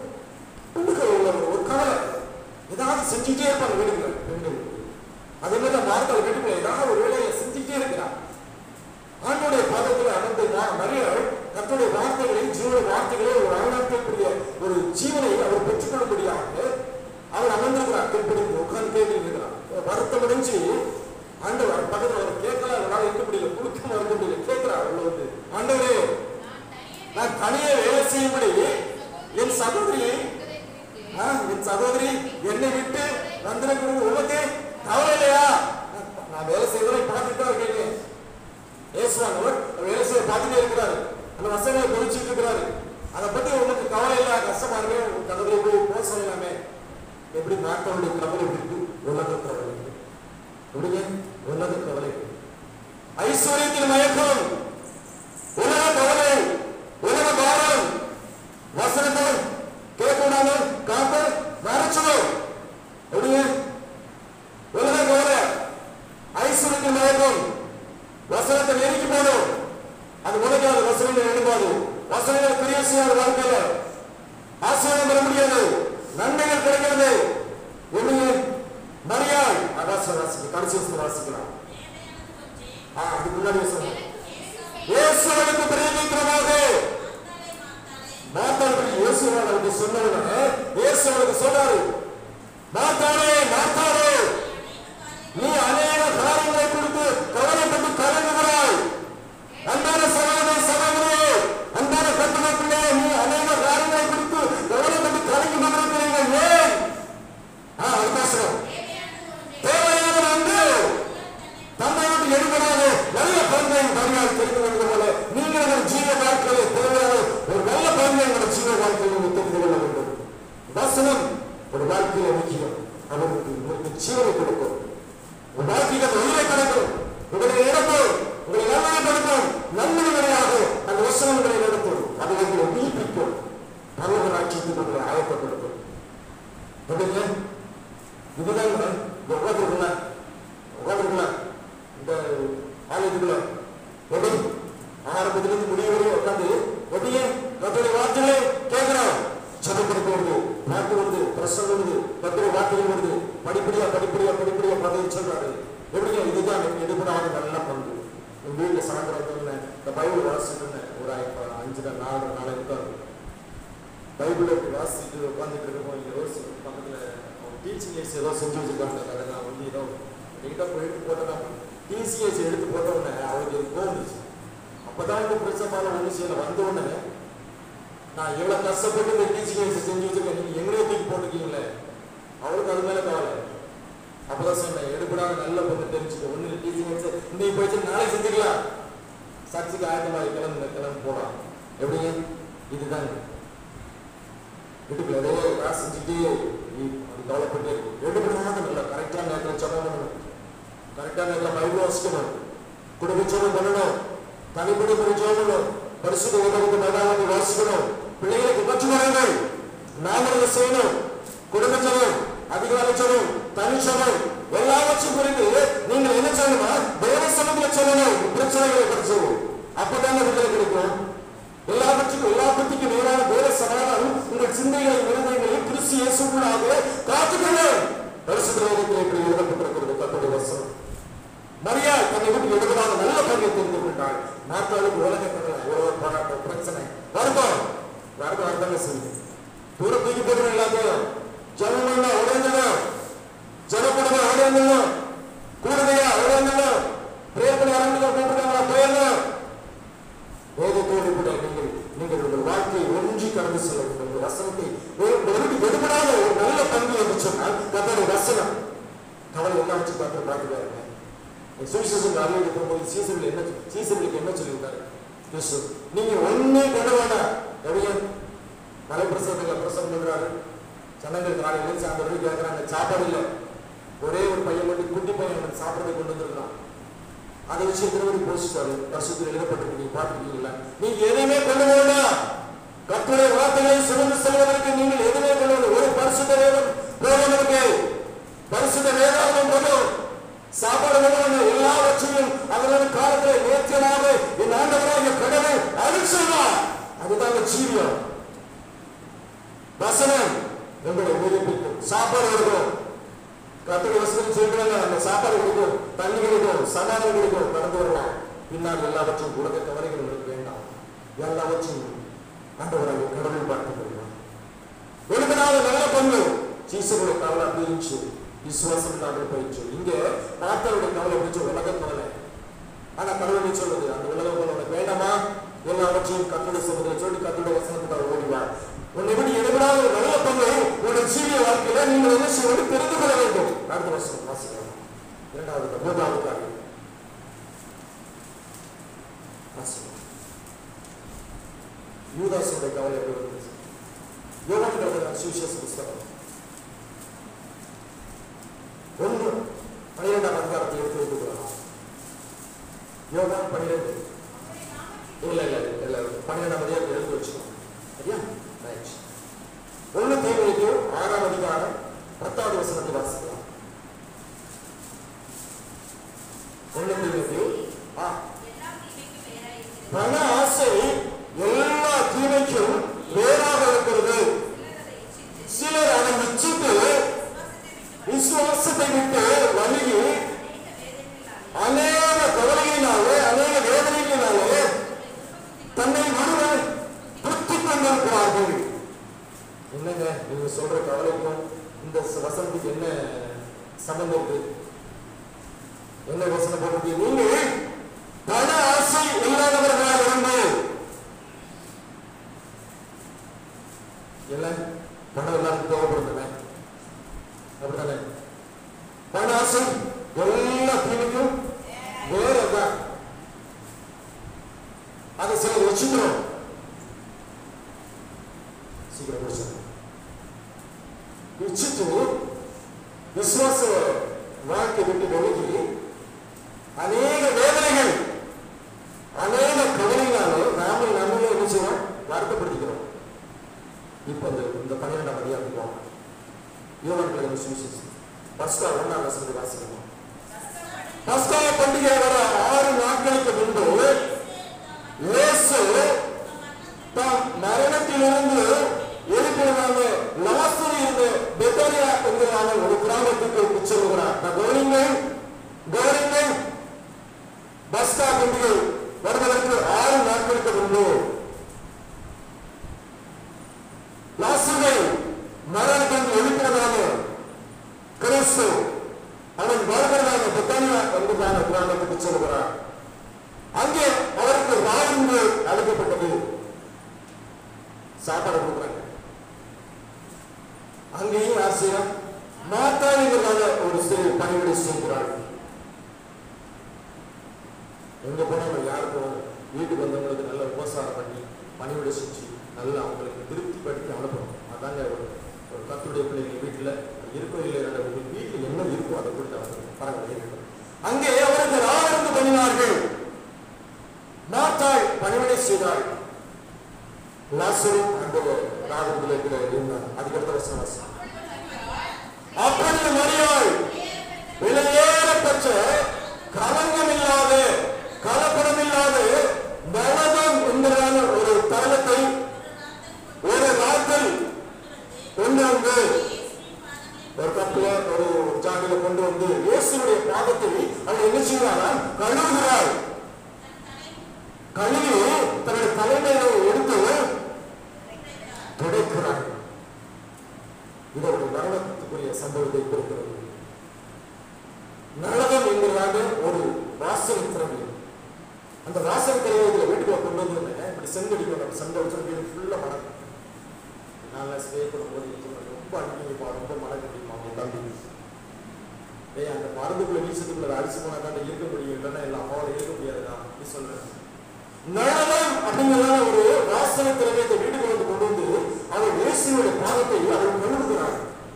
ஒரு கவலை, ஏதாவது செஞ்சுட்டே இருப்பாங்க வீட்டுக்குள்ள பெண்கள். அதே மாதிரி மார்த்தாள் வீட்டுக்குள்ள ஏதாவது ஒரு வேலையை செஞ்சுட்டே இருக்கிறார். ஆண்டோடைய பாதத்தில் அமர்ந்து மரியாள் கர்த்தருடைய வார்த்தைகளை, ஜீவன வார்த்தைகளை, ஒரு வாழ்நாட்களுக்குரிய ஒரு ஜீவனை அவர் பெற்றுக்கொள்ளும்படியாக அவர் அமர்ந்திருக்கிறார். கேட்படுங்க உட்கார்ந்து கேட்கிறார். வருத்தம் அடைஞ்சு ஆண்டவர் பக்கத்தில் அவர் கேட்கலாம், அவரால் இருக்க முடியல, குழுக்கம் இருக்க முடியல, கேட்கிறார். அவ்வளவு வந்து ஆண்டவரே நான் தனியே வேலை செய்யும்படி என் சகோதரி என்னை விட்டு வந்திருக்கிறது உனக்கு கவலை இல்லையா? நான் வேலை செய்வதை பார்த்துட்டு தான் இருக்கேன். ஏசுவானவர் வேலை செய்ய பார்த்துட்டே இருக்கிறாரு. அந்த வசனங்களை பொழிச்சுட்டு இருக்கிறாரு. அதை பத்தி உங்களுக்கு கவலை இல்ல, கஷ்டமா இருக்கு, உங்க கவலை போய் போக சொல்லலாமே. எப்படி மாற்றவனுடைய கவலை இருக்கு? உலக கவலை எப்படிங்க? உலக கவலை, ஐஸ்வர்யத்தின் மயக்கம், உலக கவலை, உலக பாரம், வசனங்கள் கேட்கக்கூடாது, காப்ப மறைச்சணும். எப்படிங்க? உலக கவலை, ஐஸ்வர்யத்தின் மயக்கம், வசனத்தை நெருக்கி போடும். அது உலகாது, வசனங்கள் எழுப்பாது, வசனங்கள் பெரிய செய்யாத வாழ்க்கையில ஆசீர்வாதம் பெற முடியாது, நன்மைகள் கிடைக்கிறது. மரியாள் கடைசி வாசிக்கலாம். அதுக்கு முன்னாடி இயேசுவுக்கு பிரதிநிதியாக மார்த்தாள் இயேசுவுக்கு சொன்னவங்க இயேசுவுக்கு சொன்னாரு, மார்த்தாளே மார்த்தாளே நீ அநேக காரியங்களை குறித்து கவலைப்பட்டு கலங்குகிறாய். அன்பான சகோதரி சகோதரியே, அன்பான கட்டுரைக்குள்ளே நீ அநேக காரியங்களை குறித்து கவலைப்பட்டு கலங்கி கொண்டிருக்கிறீர்கள். ஏன்? அவகாசம் தேவையான வந்து தன்னை விட்டு எடுக்கிறாங்க. நல்ல பங்கை மரியாதை தெரிந்து கொள்வது போல நீங்கள் ஒரு ஜீவ வாழ்க்கையை தேவையான ஒரு நல்ல பங்கை உங்கள் ஜீவ வாழ்க்கையை தெரிந்து கொள்ள வேண்டும். வசனம் ஒரு வாழ்க்கையில முக்கியம். அவருக்கு உங்களுக்கு ஜீவனை கொடுக்கும், உங்கள் வாழ்க்கையில் உயிரை கிடைக்கும், உங்களுடைய இடத்தில் உங்களை நன்மையை கொடுக்கும். நன்மையாக அந்த வசனங்களை நடத்தும். அதை உங்களை உயிர்ப்பிக்கும். பரவராட்சியத்துக்கு உங்களை ஆயத்தப்படுத்தும். இதுதான் உட்காந்துருக்கலாம் இந்த ஆலயத்துக்குள்ள ஆரம்பத்திலிருந்து முடிவு வரையும் உட்காந்து ஒட்டியே கர்த்தருடைய வார்த்தைகளை கேட்கிறோம். சதப்படுத்த வருது, பாட்டு வருது, பிரசங்கம் வருது, கர்த்தருடைய வார்த்தைகள் வருது. படிப்படியா பதில் சொல்றாரு. எப்படிங்க? இதுதான் எடுபடாத நல்ல பங்கு. வீட்டுல சாயந்தரம் இந்த பைபிள் வாசிட்டு ஒரு 5 நாள் இருக்காரு. பைபிளை வாசிட்டு உட்காந்துட்டு இருக்கோம். இங்க ரோஸ் பக்கத்துல டீ டீச்சிங் எய்ட்ஸ் ஏதோ செஞ்சு வச்சிருக்காங்க. அதை நான் வந்து ஏதோ நீட்டாக எடுத்து போட்டேன். டிசிஎஸ் எடுத்து போட்ட உடனே அவளுக்கு ஒரு கோவம் இருந்துச்சு. அப்போதான் இந்த பிரச்சனை ஒன்று செய்யல வந்த உடனே நான் எவ்வளோ கஷ்டப்பட்டு இந்த டீச்சிங் எய்ட்ஸ் செஞ்சு வச்சிருக்கேன், நீங்கள் எங்களையே தூக்கி போட்டுருக்கீங்களே. அவளுக்கு அது மேலே கவலை. அப்போதான் சொன்னேன், எடுப்படாத நல்ல பொண்ணு தெரிஞ்சுக்க, ஒன்று டீச்சிங் எய்ட்ஸ் இன்னைக்கு போயிடுச்சு, நாளைக்கு செஞ்சுக்கலாம், சர்ச்சுக்கு ஆயத்தமாக கிளம்பு போகலாம். எப்படிங்க இதுதாங்க வீட்டுக்குள்ள ஏதோ காசு செஞ்சுட்டு கவலைப்பட்டு எடுக்கணும். இல்லை கரெக்டான நேரத்தில் ஜெபம் பண்ணணும், கரெக்டான நேரத்தில் பைபிள் வாசிக்கணும், குடும்ப ஜெபம் பண்ணணும், தனிப்படி ஜெபம் பண்ணணும், பரிசுத்த வேதத்தை மேலாக வாசிக்கணும், பிள்ளைகளுக்கு கற்றுக்கொள்ளுங்கள், நாங்கள் செய்யணும், குடும்ப ஜெபம், அதிகார ஜெபம், தனி ஜெபம் எல்லாவற்றும் குறித்து நீங்கள் என்ன சொல்லணுமா தேவ சமூகத்தில் சொல்லணும். பிரச்சனைகளை படிச்சோம், அப்பதான விடுதலை கிடைக்கும். எல்லாவற்றுக்கும் மேலான தேவ சமாதானம் உங்கள் சிந்தைகளை இருதயங்களை கிறிஸ்து இயேசுவுக்குள்ளாக காத்துக்கொள்ளும். பரிசுத்த வேதத்தில் இப்படி எழுதப்பட்டிருக்கிறது கர்த்தருடைய வசனம். மரியாள் தன்னை விட்டு எடுப்பதாக நல்ல பணியை தெரிந்து கொண்டாள். மாத்தாளுக்கு உலகத்தில் ஒரு போராட்டம், பிரச்சனை, வருத்தம் அர்த்தங்க செய்யும். தூர தூக்கி போட்டு எல்லாத்தையும் ஜனமண்ணா உடையணும், ஜனப்படுமா உடையணும், கூடுதையா உடையணும், பிரேப்பணி அரங்குகள் போட்டுருக்காங்களா போயணும். வேதத்தோடு கூட நீங்கள் உங்கள் வாழ்க்கையை ஒன்றி கடந்து செல்ல வேண்டும். உங்கள் வசனத்தை எடுபடாத ஒரு நல்ல பங்கு என்று சொன்னால் கர்த்தருடைய வசனம். கவலை எல்லாம் வச்சு பார்த்துக்காருங்க. சுவிசேஷன் அறிவிக்க போகும்போது சீசர்களுக்கு என்ன சொல்லியிருந்தாரு கிறிஸ்து, நீங்க ஒன்னே கொண்டு வேண்டாம். எப்படியா மலை பிரசவத்தில் பிரசவம் பண்றாரு, ஜனங்கள் காலையில் சாப்பிட்றது கேட்கறாங்க, சாப்பாடு இல்லை, ஒரே ஒரு பையன் மட்டும் குட்டி பையன் சாப்பிட்றதை கொண்டு வந்துருக்கான். அதை வச்சு திருவடி போசிட்டாரு. வருஷத்தில் எழுதப்பட்டிருக்கு, பார்த்துருக்கீங்களா? நீங்க எதையுமே கொண்டு வேண்டாம். கர்த்தருடைய வார்த்தைகளை சுமந்து செல்வதற்கு நீங்கள் எதுவுமே கொண்டு வேண்டாம். ஒரு பரிசுத்த வேதம் போதும், இருக்கு பரிசுத்த வேதாகம் போதும், சாப்பாடு வேணும், எல்லாவற்றையும் அதனால காலத்தில் நேர்த்தியமாக என் ஆண்டவராக கடவுள் அருள் செய்வார். அதுதான் ஜீவியம். வசனம் உங்களை உயிர்ப்பிக்கும். சாப்பாடு இருக்கும், கர்த்தருடைய வசனம் சொல்றாங்க, அந்த சாப்பாடு கிடைக்கும், தண்ணி கிடைக்கும், சமாதானம் கிடைக்கும், கடந்து வரலாம். பின்னால் எல்லாவற்றையும் உலக கவலைகள் உங்களுக்கு வேண்டாம். எல்லாவற்றையும் ஆண்டவராக கடவுள் பார்த்துக் கொள்வார். ஒழுங்கனால நல்ல பங்கு சீசனுடைய கவலை பிரிச்சு விசுவாசம் இல்லாமல் போயிடுச்சு. இங்க பார்த்தவருடைய கவலை பிடிச்சு உலக கவலை. ஆனா கடவுளை சொல்றது அந்த உலக கவலை வேண்டாமா, எல்லாவற்றையும் கர்த்தருடைய சமூகத்தில் சொல்லி கர்த்தருடைய வசனத்துக்காக ஓடிவார். உன்னை விட எடுபடாத ஒரு நல்ல பங்கு உங்களுடைய ஜீவிய வாழ்க்கையில நீங்கள் என்ன செய்வது தெரிந்து கொள்ள வேண்டும். அடுத்த வருஷம் வாசிக்கலாம். மூன்றாவது காரியம் யூதாசுடைய கவலை எப்படி இருந்துச்சு? யோவான் சுவிசேஷ புஸ்தகம் 1:12 அதிகாரத்தை எடுத்து வைத்துக்கலாம். யோவான் 12 இல்ல 12 அதிகாரத்தை எடுத்து வச்சுக்கோங்க. சரியா? 1 தீமோத்தேயு 6 அதிகாரம் 10வது வசனத்தை வாசிக்கலாம். 1 தீமோத்தேயு பண ஆசை எல்லா தீமைக்கும் வேறாக இருக்கிறது. சிலர் அதை இச்சித்து விசுவாசத்தை விட்டு வலிகி அநேக கவலையினாலே அநேக வேதனைகளினாலே தன்னை ஒருவர் திருப்தி கொண்டிருக்கிறார்கள். என்னங்க நீங்க சொல்ற கவலைக்கும் இந்த வசனத்துக்கு என்ன சம்பந்தம் இருக்கு? என்ன வசனம் போட்டு நீங்க பண ஆசை இல்லாதவர்களாக இருந்து எல்லாம் பணம் எல்லாரும் தேவைப்படுதுங்க, அப்படித்தானே? பண ஆசை எல்லா தீமைக்கும் வேறதான். அதை சிலர் வச்சுக்கிறோம். சீக்கிரம் வச்சுட்டு விசுவாச வாழ்க்கை விட்டு விலகி அநேக வேதனைகள் அநேக கவலைகளாலே நாம நம்மளே என்ன செய்வோம், வருத்தப்படுத்திக்கிறோம். இப்ப இந்த 12ஆம் அதிகாரத்துக்கு வாங்க. யோவான் சுவிசேஷம் பஸ்கா 1ஆம் வசனத்தை வாசிக்கணும். பஸ்கா பண்டிகை வர 6 நாட்களுக்கு முன்பு இயேசு தாம் மரணத்திலிருந்து எழுப்பினாங்க. லாசரு இருந்த பெத்தானியா என்கிற ஒரு கிராமத்துக்கு செல்கிறார். கவனிங்கள், பஸ்கா பண்டிகை வருவதற்கு 6 நாட்களுக்கு முன்பு லாசருவை மரணத்திலிருந்து எழுப்பினாங்க. இயேசு அவன் வருகிறதாக பெத்தானியா என்பதான கிராமத்துக்கு செல்கிறார். அங்கே அவருக்கு ராவிந்து அழைக்கப்பட்டது. சாப்பாடு கொடுக்குறாங்க. அங்கேயும் ஆசிரியர் மாத்தாளிகளாக ஒரு சிறு பணிவிடை செய்கிறார்கள். எங்க போனாலும் யாருக்கும் வீட்டுக்கு வந்தவங்களுக்கு நல்ல உபசாரம் பண்ணி பணிவிடை செஞ்சு நல்லா அவங்களுக்கு திருப்தி படுத்தி அனுப்பணும். அதாங்க ஒரு கர்த்தருடைய பிள்ளைகள் வீட்டில் இருக்கோ இல்லை, உங்களுக்கு வீட்டில் என்ன இருக்கோ அதை கொடுத்து அவங்க பரவாயில்லை. அங்கே அவருக்கு ராவிருந்து பண்ணினார்கள். மாத்தாள் பணிவிடை செய்தாள். லாசரு அந்த ராவிருந்து இருந்தார். அதுக்கடுத்த வசனம். அப்பொழுது மரியாள் விலையேறப்பட்ட களங்கமில்லாத கலப்படமில்லாத நலதம் என்கிறான ஒரு தரத்தை ஒரு ராத்தில் கொண்டு வந்து ஒரு கப்பில ஒரு ஜாடியில கொண்டு வந்து இயேசுடைய பாதத்தை அவள் என்ன செய்கிறாள்? கழுவுகிறாள். கழுவி தன்னுடைய தலைமையை எடுத்து துடைக்கிறாள். இது ஒரு மரணத்துக்குரிய சம்பவத்தை கொடுக்கிறது. நலகம் என்கிறதாக ஒரு வாசனை திறமை. அந்த வாசனை திறமையை வீட்டுக்குள்ள கொண்டு வந்து இப்படி செங்கடிக்கணும். செங்கடிச்சு வீடு ஃபுல்லா மழை. நல்லா ஸ்டே பண்ணும்போது ரொம்ப அடிப்பா, ரொம்ப மழை கட்டிப்பா. அவங்க தம்பி அந்த மருந்துக்குள்ள வீசத்துக்குள்ள அரிசி போனா தான் இருக்க முடியும், இல்லைன்னா எல்லாம் அம்மாவோட இருக்க முடியாதுதான் அப்படி சொல்றேன். நலகம் அப்படிங்கிறதான ஒரு வாசனை திறமையை வீட்டுக்கு வந்து கொண்டு வந்து அவர் இயேசுவோட பாதத்தை அவர் கழுவுகிறார்.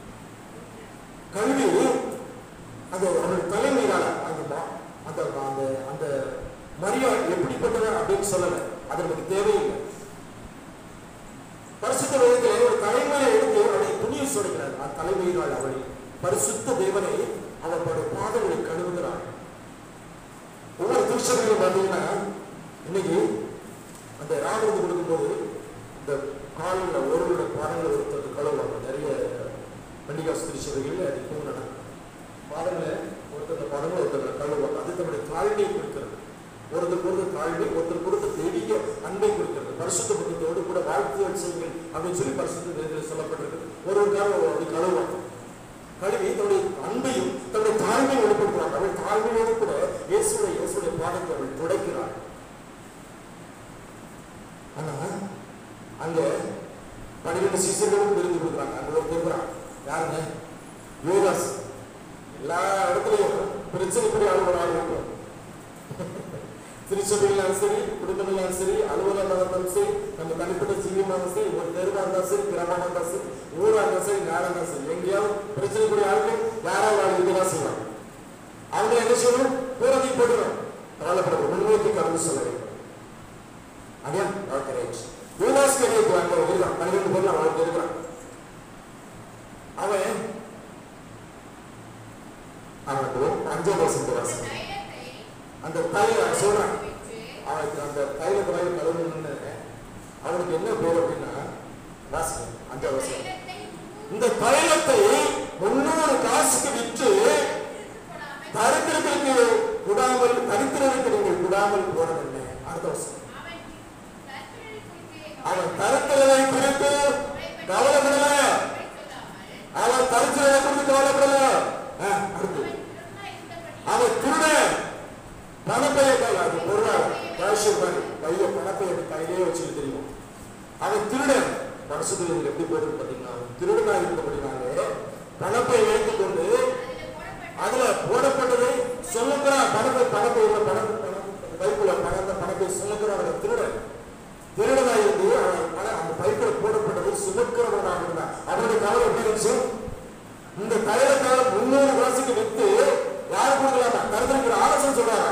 கழுவி அந்த அவருடைய தலைமையினால அந்த அந்த மரியாள் எப்படிப்பட்டவர் அப்படின்னு சொல்லல, அது நமக்கு தேவையில்லை. பரிசுத்த வேதத்திலே ஒரு தலைமையை எடுத்து அவருடைய துணியை சொல்கிறார். அந்த தலைமையினால் அவளை பரிசுத்த தேவனை அவர்களுடைய பாதங்களை கழுவுகிறார். ஒவ்வொரு திருச்சபையிலும் பார்த்தீங்கன்னா இன்னைக்கு அந்த ராவிருந்து கொடுக்கும்போது இந்த காலில் ஒருவருடைய பாதங்களை ஒருத்தர் கழுவுவாங்க. நிறைய பண்டிகாசு திருச்சபைகளில் அது இப்போ பாதங்களை ஒருத்தர் பாதங்களை ஒருத்தர் கழுவுவாங்க. அது தன்னுடைய தாழ்மையை குறிக்கிறது. ஒருத்தருக்கு ஒருத்தர் தாழ்மை, ஒருத்தருக்கு ஒருத்தர் தெய்வீக அன்பை குறிக்கிறது. பரிசுத்த புத்தகத்தோடு கூட வாழ்த்துகள் செய்யுங்கள் அப்படின்னு சொல்லி பரிசுத்த வேதத்தில் சொல்லப்பட்டிருக்கு. ஒருவருக்காக அப்படி கழுவுவாங்க. கழுவி தன்னுடைய அன்பையும் தன்னுடைய தாழ்மையை வெளிப்படுத்துவாங்க. அவள் தாழ்மையோடு கூட இயேசுடைய பாதத்தை அவள் துடைக்கிறாள். ஆனா அங்க 12 சீசர்களும் விருந்து கொடுக்குறாங்க. அங்க ஒரு திருக்குறான் யாருங்க? யூதாஸ். எல்லா இடத்துலையும் பிரச்சனைப்படி அலுவலர் ஆள் இருக்கும். திருச்சபையிலும் சரி, குடும்பத்திலும் சரி, அலுவலகம் இருந்தாலும் சரி, நம்ம தனிப்பட்ட ஜீவியமாக சரி, ஒரு தெருவா இருந்தாலும் சரி, கிராமமா இருந்தாலும் சரி, ஊரா இருந்தாலும் சரி, நாடா இருந்தாலும் சரி, எங்கேயாவது பிரச்சனைப்படி ஆளுக்கு யாராவது ஆள் இருக்கதான் செய்வாங்க. அவங்க என்ன செய்யணும்? பூரதி போட்டுரும். கவலைப்பட முன்னோக்கி கடந்து சொல்ல வேண்டும். Again, our courage. யூதாஸ் கரியத்து அங்க இருக்கான். 12 பேர்ல அவனுக்கு இருக்கிறான். அவன் 5 வருஷம் அந்த தைல சொல்றான். அவனுக்கு அந்த தைலத்தை வாங்கி கழுவணும்னு அவனுக்கு என்ன பேர் அப்படின்னா வாசகம் 5 வருஷம். இந்த தைலத்தை 300 காசுக்கு விற்று தரித்திரத்திற்கு நீங்கள் விடாமல் போனது. அடுத்த வருஷம் அவன் தரத்திரதை குறித்து கவலைப்படல. அவன் தரித்திரதை குறித்து கவலைப்படல. அடுத்து அவன் திருட பணப்பைய அது பொருளாதார கையில பணப்பைய கையிலே வச்சுட்டு தெரியும். அவன் திருடன் பரிசுத்தத்தில் எப்படி போயிருக்கு பார்த்தீங்கன்னா, அவன் திருடனா இருந்தபடினாலே பணப்பை வைத்துக் கொண்டு அதுல போடப்பட்டதை சொல்லுகிறான். பைக்குள்ள பணத்தை சொல்லுகிறான். திருடனா இருந்து அந்த பைக்குல போடப்பட்டதை சுமக்கிறவனாக இருந்தான். அவனுடைய கவலை எப்படி இருந்துச்சு? இந்த தைலத்தால 300 காசுக்கு வித்து யாரு கொடுக்கலாமா? தரத்திற்கு ஆலோசனை சொல்றாங்க.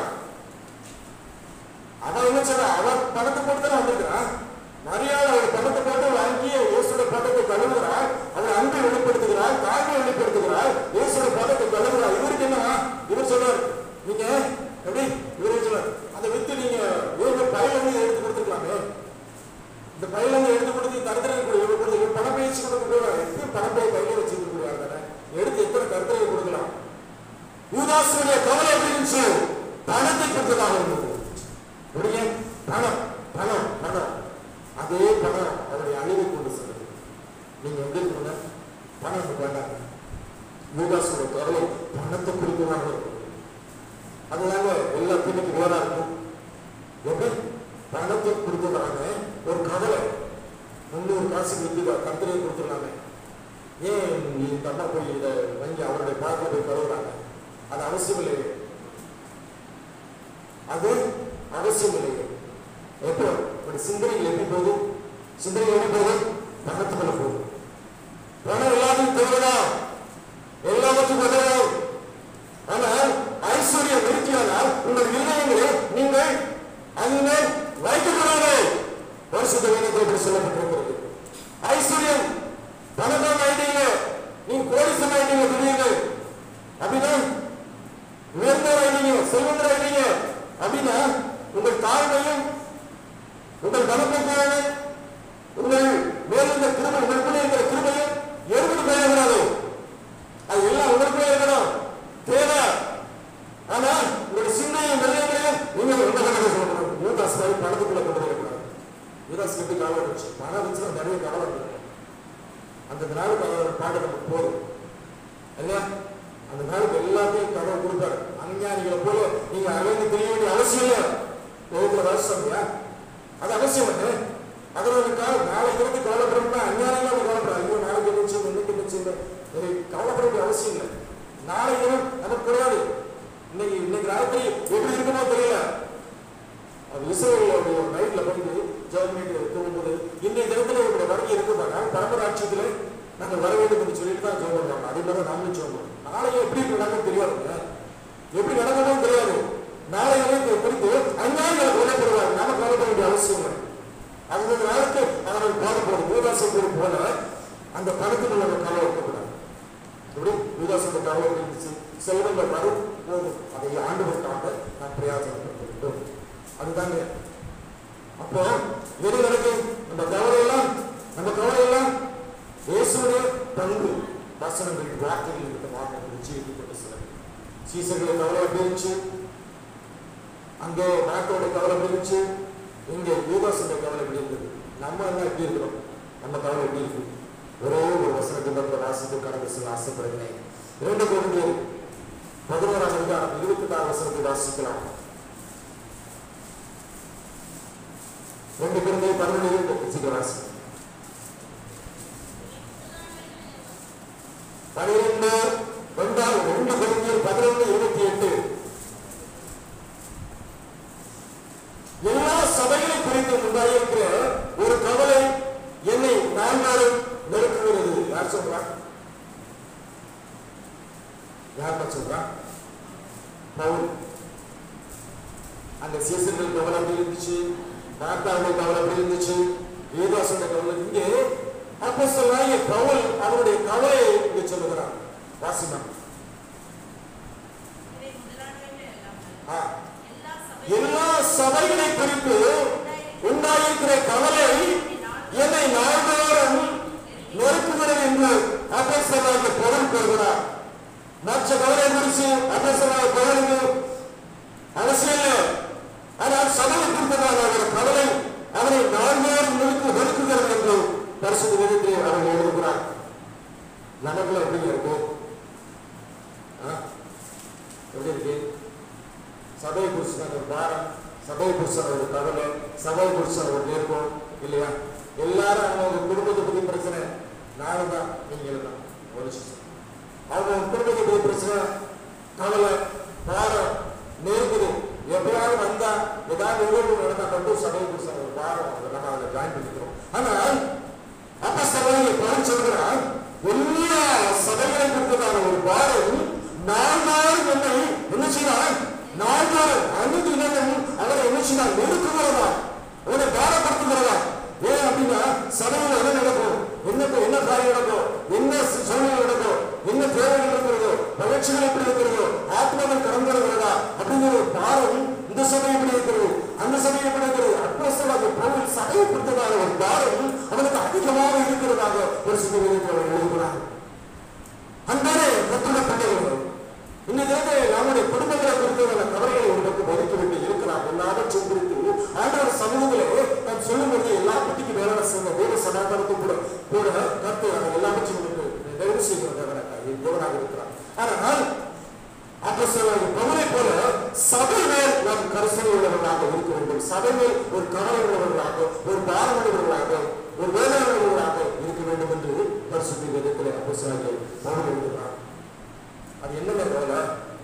அவன் என்ன சொல்ற? அவன் பணத்தை போட்டு தான் வந்திருக்கிறான். மரியாதை அவர் பணத்தை போட்டு வாங்கி இயேசுடைய பணத்தை கழுவுகிறார். அவர் அன்பை வெளிப்படுத்துகிறார், தாழ்மை வெளிப்படுத்துகிறார், இயேசுடைய பணத்தை கழுவுகிறார். இவருக்கு என்ன? இவர் சொல்றார், நீங்க எப்படி இவரு சொல்றார், அதை வித்து நீங்க பயில எடுத்து கொடுத்துருக்கலாமே. இந்த பயில எடுத்து கொடுத்து தரத்திற்கு பணம் பயிற்சி கொடுக்க எப்பயும் பணப்பையை கையில வச்சுருக்கிறாங்க. எடுத்து எத்தனை கருத்தரை கொடுக்கலாம். யூதாசுடைய கவலை எப்படி இருந்துச்சு? பணத்தை கொடுத்ததாக இருந்தது. பணம் பணம் பணம் அதே பணம் அவருடைய அழிவை கொண்டு செல்லுது. நீங்க எப்படி இருக்கீங்க? பணம் வேண்டாங்க. யூதாஸோட கவலை பணத்தை குறிக்கமாக இருக்கும். அதுதாங்க எல்லாத்தையும் இன்னைக்கு வேறா இருக்கும். எப்படி பணத்தை கொடுத்துறாங்க, ஒரு கவலை 300 காசுக்கு விற்று கத்திரியை கொடுத்துருக்காங்க. ஏன் நீ இந்த அம்மா போய் இதை வாங்கி அவருடைய பார்க்க போய் கழுவுறாங்க? அது அவசியம் இல்லையே, அது அவசியம் இல்லையே. எப்போ சிந்தனைகள் எப்படி போகுது? சிந்தனைகள் எப்படி போகுது? பணத்துக்குள்ள போகுது. பணம் எல்லாத்தையும் தேவைதான், எல்லாவற்றுக்கும் உதவும். ஆனால் ஐஸ்வர்யம் இருக்கிறால் உங்கள் இருதயங்களை நீங்கள் அதில் வைக்கக்கூடாது. பரிசுத்த வேதத்தில் சொல்லப்பட்டிருக்கிறது. ஐஸ்வர்யம் பணக்காரன் ஆயிட்டீங்க, நீங்க கோடீஸ்வரன் ஆயிட்டீங்க தெரியுங்க அப்படின்னா, உயர்ந்தவர் ஆயிட்டீங்க, செல்வந்தர் ஆயிட்டீங்க அப்படின்னா, உங்கள் தாழ்மையும் உங்கள் பணப்போக்கான உங்கள் மேலிருந்த கிருபை, உங்களுக்குள்ளே இருக்கிற கிருபையும் எறும்புக்கு போயிடக்கூடாது. அது எல்லாம் உங்களுக்குள்ளே இருக்கணும், தேவை. ஆனா உங்களுடைய சிந்தையும் நிலையங்களையும் நீங்கள் என்ன சொல்லணும்? யூதாஸ் மாதிரி பணத்துக்குள்ள கொண்டு வரக்கூடாது. யூதாஸ் எப்படி கவலை இருந்துச்சு? பணம் இருந்துச்சுன்னா நிறைய கவலை இருக்கு. அந்த நாளுக்கு அவரோட பாடு நமக்கு போதும் இல்லையா? அந்த நாளுக்கு எல்லாத்தையும் கடவுள் கொடுப்பாரு. அஞ்ஞானிகளை போல நீங்க அலைந்து தெரிய வேண்டிய அவசியம் இல்லை. ஒவ்வொரு வருஷம் அது அவசியம் இல்லை. அதனால நாளைக்கு இருந்து கவலைப்படணும்னா அஞ்ஞானிகளும் கவலைப்படாது. ஐயோ நாளைக்கு இருந்துச்சு, இன்னைக்கு இருந்துச்சு, கவலைப்பட வேண்டிய அவசியம் இல்லை. நாளைக்கு நமக்கு கிடையாது. இன்னைக்கு ராத்திரி எப்படி இருக்குமோ தெரியல. அது இஸ்ரவேலுடைய நைட்ல போயிட்டு ஜெர்மனிக்கு தூங்கும்போது இன்றைய தினத்துல இவருடைய வருகை இருக்குப்பாங்க. பரமராட்சியத்துல நாங்கள் வர வேண்டும் என்று சொல்லிட்டு தான் ஜெபம் பண்ணுவாங்க. அதே மாதிரி நாமளும் சொல்லணும். நாளைக்கு எப்படி நடக்கும் தெரியாதுங்க, எப்படி நடக்கணும் தெரியாது. நாளைக்கு குறித்து அஞ்ஞானிகளை கொலைப்படுவாங்க. நாம கவலைப்பட வேண்டிய அவசியம் இல்லை. அந்த நாளுக்கு அவர்கள் போடப்படும் யூதாசை போல அந்த பணத்துக்கு நம்ம கவலை வைக்கக்கூடாது. எப்படி யூதாசோட கவலை இருந்துச்சு? செல்வங்கள் வரும் போதும், அதை ஆண்டுகளுக்காக நாம் பிரயாசப்படுத்த வேண்டும். அதுதாங்க. அப்போ எது வரைக்கும் நம்ம கவலையெல்லாம் இயேசுடைய பங்கு வசனங்கள் வார்த்தைகள் இருக்க வார்த்தைகள் நிச்சயிக்கப்பட்ட சில சீசர்களை கவலை இருந்துச்சு, அங்கே நாட்டோட கவலை இருந்துச்சு, இங்கே யூதாசோட கவலை எப்படி இருக்குது? நம்ம எல்லாம் எப்படி இருக்கிறோம்? நம்ம கவலை எப்படி இருக்கு? ஒரே ஒரு வசனத்தை வாசித்து கடந்து செல்ல ஆசைப்படுகிறேன். 2 கொரிந்தியர் 11:24 வசனத்தை வாசிக்கலாம். 2 கொரிந்தியர் 11:24 வாசி. 2 கொரிந்தியர் 11:28 எல்லா சபைகளை குறித்து உண்டாயிருக்கிற ஒரு கவலை என்னை நாள்நாளும் நெருக்குகிறது. யார் சொல்றா? யார் சொல்றா? பவுல். அந்த சீசர்கள் கவலை அப்படி இருந்துச்சு, மார்த்தாவுடைய கவலை அப்படி இருந்துச்சு, யூதாசோட கவலை. இங்கே அப்போஸ்தலனாகிய பவுல் அவருடைய கவலையை இங்கே சொல்லுகிறார். வாசிமா. எல்லா சபைகளை குறித்து உண்டாயிருக்கிற கவலை என்னை நாள்தோறும் நெருக்குகிறது என்று அப்போஸ்தலனாகிய பவுல் கூறுகிறார். மற்ற கவலை குறித்து அப்போஸ்தலனாகிய பவுலுக்கு அவசியம் இல்லை. ஆனால் சபையை குறித்ததான ஒரு கவலை அவனை நாள்தோறும் நெருக்குகிறது என்று பரிசுத்த வேதத்திலே அவர்கள் எழுதுகிறார். நமக்குள்ள எப்படி இருக்கு? எப்படி இருக்கு? சபையை குறிச்சு ஒரு பாரம், சபையை குறிச்ச ஒரு கவலை, சபையை குறிச்ச ஒரு நெருக்கம் இல்லையா? எல்லாரும் அவங்க குடும்பத்தை பத்தி பிரச்சனை, நானும் தான், நீங்களும் தான். அவங்க குடும்பத்தை பத்தி பிரச்சனை, கவலை, பாரம், நெருக்குது. எப்பயாவது வந்தா ஏதாவது நடந்தா மட்டும் சபையை குறிச்ச ஒரு பாரம் நம்ம அதில் ஜாயின் பண்ணிக்கிறோம். ஆனால் அப்ப சபையை பலன் சொல்கிறார், எல்லா சபைகளை கொடுத்ததான ஒரு பாரம் நாள்தோறும் என்னை என்ன செய்தார்? நாள்தோறும் அன்னைக்கு இனமும் அவரை என்ன செய்தார்? நெருக்குகிறதா, அவரை பாரப்படுத்துகிறதா. ஏன் அப்படின்னா சபையில் என்ன நடக்கும், என்ன காரியம் நடக்கும், என்ன சூழ்நிலை நடக்கும், என்ன தேவைகள் இருக்கிறதோ, பயிற்சிகள் எப்படி இருக்கிறதோ, ஆத்மாக்கள் கடந்துகிறதா அப்படிங்கிற ஒரு பாரம் இந்த சபை எப்படி இருக்கிறது, அந்த சபை எப்படி இருக்கிறது. அப்போஸ்தலனாகிய பவுல் சபையை கொடுத்ததான ஒரு பாரம் அவனுக்கு அதிகமாக இருக்கிறதாக ஒரு சில எழுதுகிறார். அன்பான கர்த்தருடைய பிள்ளைகளே, இன்னைக்கு நம்முடைய குடும்பங்களை குறித்ததான கவலைகளை ஒரு பக்கம் ஒதுக்கிவிட்டு இருக்கிறார். எல்லாவற்றையும் குறித்து ஆண்டவர் சமூகங்களே நாம் சொல்லும்போது எல்லா பற்றிக்கு மேலான தேவ சமாதானத்தும் கூட கருத்து எல்லாவற்றையும் நிறைவு செய்கிறவராக இருக்கிறார். ஆனால் அப்போஸ்தலனாகிய பவுலை போல சபை மேல் நாம் கரிசனை உள்ளவர்களாக இருக்க வேண்டும். சபை மேல் ஒரு கவலை உள்ளவர்களாக, ஒரு பாரம் உள்ளவர்களாக, ஒரு வேதனை உள்ளவர்களாக இருக்க வேண்டும் என்று பரிசுத்த வேதத்திலே அப்போஸ்தலனாகிய பவுல் எழுதுகிறார். அது என்னென்ன கவலை?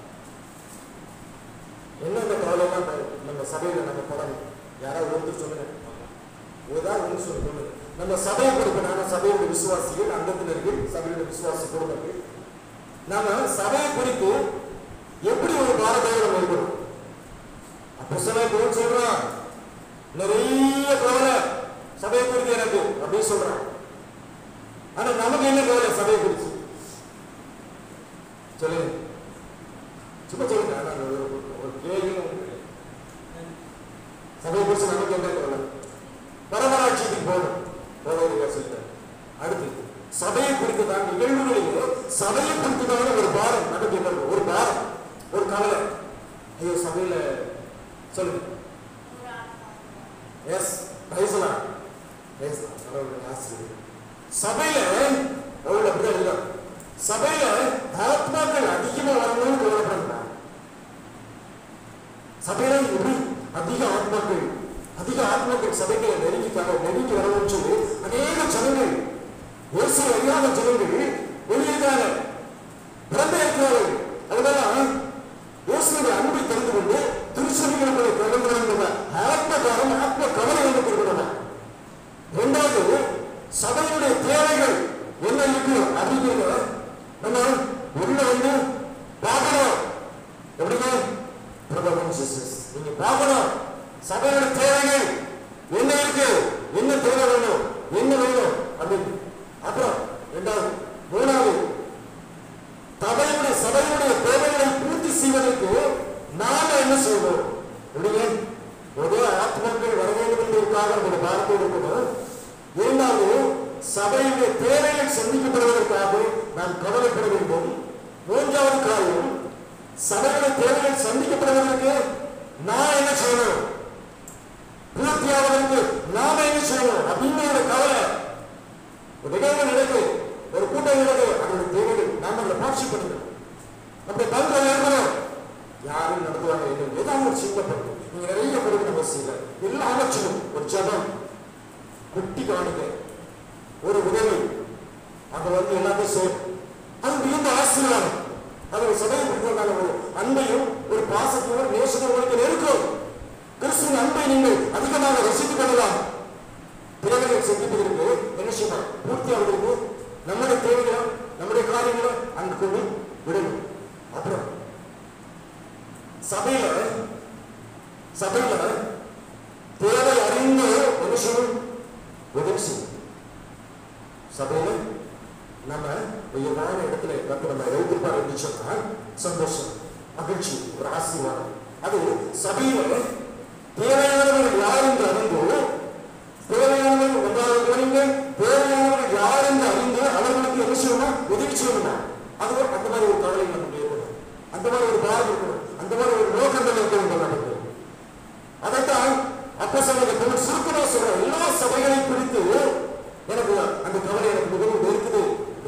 என்னென்ன கவலைலாம் நம்ம சபையில நம்ம படணும்? யாராவது ஒருத்தர் சொல்லுங்க. ஏதாவது ஒன்று சொல்லுங்க. நம்ம சபையை கொடுக்கணும். சபையோட விசுவாசிகள், அங்கத்தினர்கள், சபையோட விசுவாசி குடும்பங்கள், நாம சபையை குறித்து எப்படி ஒரு பாரதோடு நம்ம இருக்கணும்? அப்போஸ்தலனாகிய பவுல் சொல்றான், நிறைய கவலை சபையை குறித்து எனக்கு அப்படின்னு சொல்றான். ஆனா நமக்கு என்ன கவலை சபையை குறித்து? சொல்லுங்க, சும்மா சொல்லுங்க. ஒரு கேள்வி, சபையை குறித்து நமக்கு என்ன கவலை? பரமராட்சியத்துக்கு போகணும், போக சொல்லிட்டார். அடுத்து சபையை குறித்துதான் நிகழ்வுகளிலே சபையை குறித்துதான ஒரு பாரம் நமக்கு என்ன? ஒரு பாரம், ஒரு கவலை. ஐயோ சபையில சொல்லுங்க. எஸ், பேசலாம் பேசலாம். சபையில அவ்வளவு அப்படிதான் இல்லை. சபையில ஆத்மாக்கள் அதிகமா வரணும்னு கவலைப்படுறாங்க. சபையில எப்படி அதிக ஆத்மாக்கள் சபைகளை நெருங்கி வரணும்னு சொல்லி அநேக ஜனங்கள், இயேசு அறியாத ஜனங்கள் வெளியேறாங்க, பிறந்த இருக்கிறார்கள். அதனால இயேசுடைய அன்பை தெரிந்து கொண்டு திருச்சபைகளை கடந்து ஆத்மகாரம், ஆத்ம கவலை என்று கொடுக்கிறாங்க. இரண்டாவது, சபையுடைய தேவைகள் என்ன இருக்கு அப்படிங்கிறத நம்ம உள்ள வந்து பார்க்கணும். எப்படிங்க நீங்க பார்க்கணும் சபையோட தேவைகள் என்ன இருக்கு, என்ன தேவை வேணும், என்ன வேணும் அப்படின்னு. அப்புறம் இரண்டாவது, மூணாவது, சபையுடைய தேவைகளை பூர்த்தி செய்வதற்கு நாம என்ன செய்வோம்? எப்படிங்க ஒரே ஆத்மாக்கள் வர வேண்டும் என்பதற்காக நம்முடைய பாரத்தோடு இருக்கணும். இரண்டாவது, சபையுடைய தேவைகள் சந்திக்கப்படுவதற்காக நாம் கவலைப்பட வேண்டும். மூன்றாவது காரியம், சபையுடைய தேவைகள் சந்திக்கப்படுவதற்கு நான் என்ன செய்யணும், பூர்த்தியாவதற்கு நாம என்ன செய்யணும் அப்படின்னு ஒரு கவலை. நிகழ்வு நடக்கு, ஒரு கூட்டம் நடக்கு, அதோட தேவைகள் நாம அதை பாட்சி பண்ணணும். அப்படி பங்கு ஏற்படும். யாரும் நடத்துவாங்க ஏதாவது ஒரு சிங்கப்படும். நீங்க நிறைய கொடுக்கணும் அவசியம் இல்லை. எல்லா அமைச்சரும் ஒரு ஜபம், குட்டி காணிக்க, ஒரு உதவி, அங்க வந்து எல்லாத்தையும் செய்யும். அது மிகுந்த ஆசீர்வாதம். அது ஒரு சபையை கொடுக்கிறதான ஒரு அன்பையும் ஒரு பாசத்தையும் ஒரு நேசத்தையும் உங்களுக்கு நெருக்கும். கிறிஸ்துவின் அன்பை நீங்கள் அதிகமாக ரசித்துக் கொள்ளலாம். தேவைகளை சந்திப்பதற்கு என்ன செய்யணும்? பூர்த்தி ஆவதற்கு நம்முடைய தேவைகளும் நம்முடைய காரியங்களும் அங்கு கொண்டு விடணும். அப்புறம் சபையில தேவை அறிந்து என்ன செய்யணும்? உதவி செய்யும். சபையில நம்ம ஏதான இடத்துல நம்ம எழுதிப்பாரு என்று சொன்னால் சந்தோஷம், மகிழ்ச்சி, ஒரு ஆசீர்வாதம். அது சபையில தேவையானவர்கள் யார் என்று அறிந்து, தேவையானவர்கள் ஒன்றாக கவனிங்கள், தேவையானவர்கள் யார் என்று அறிந்து அவர்களுக்கு என்ன செய்யணும்? உதவி செய்யணும். அது அந்த மாதிரி ஒரு கவலை நமக்கு ஏற்படும், அந்த மாதிரி ஒரு பாரம் இருக்கணும், அந்த மாதிரி ஒரு நோக்கங்கள் இருக்க வேண்டும் நமக்கு. அதைத்தான் அப்போஸ்தலனாகிய பவுல் சுருக்கமா சொல்ற, எல்லா சபைகளை குறித்து எனக்கு அந்த கவலை எனக்கு மிகவும் இருக்குது.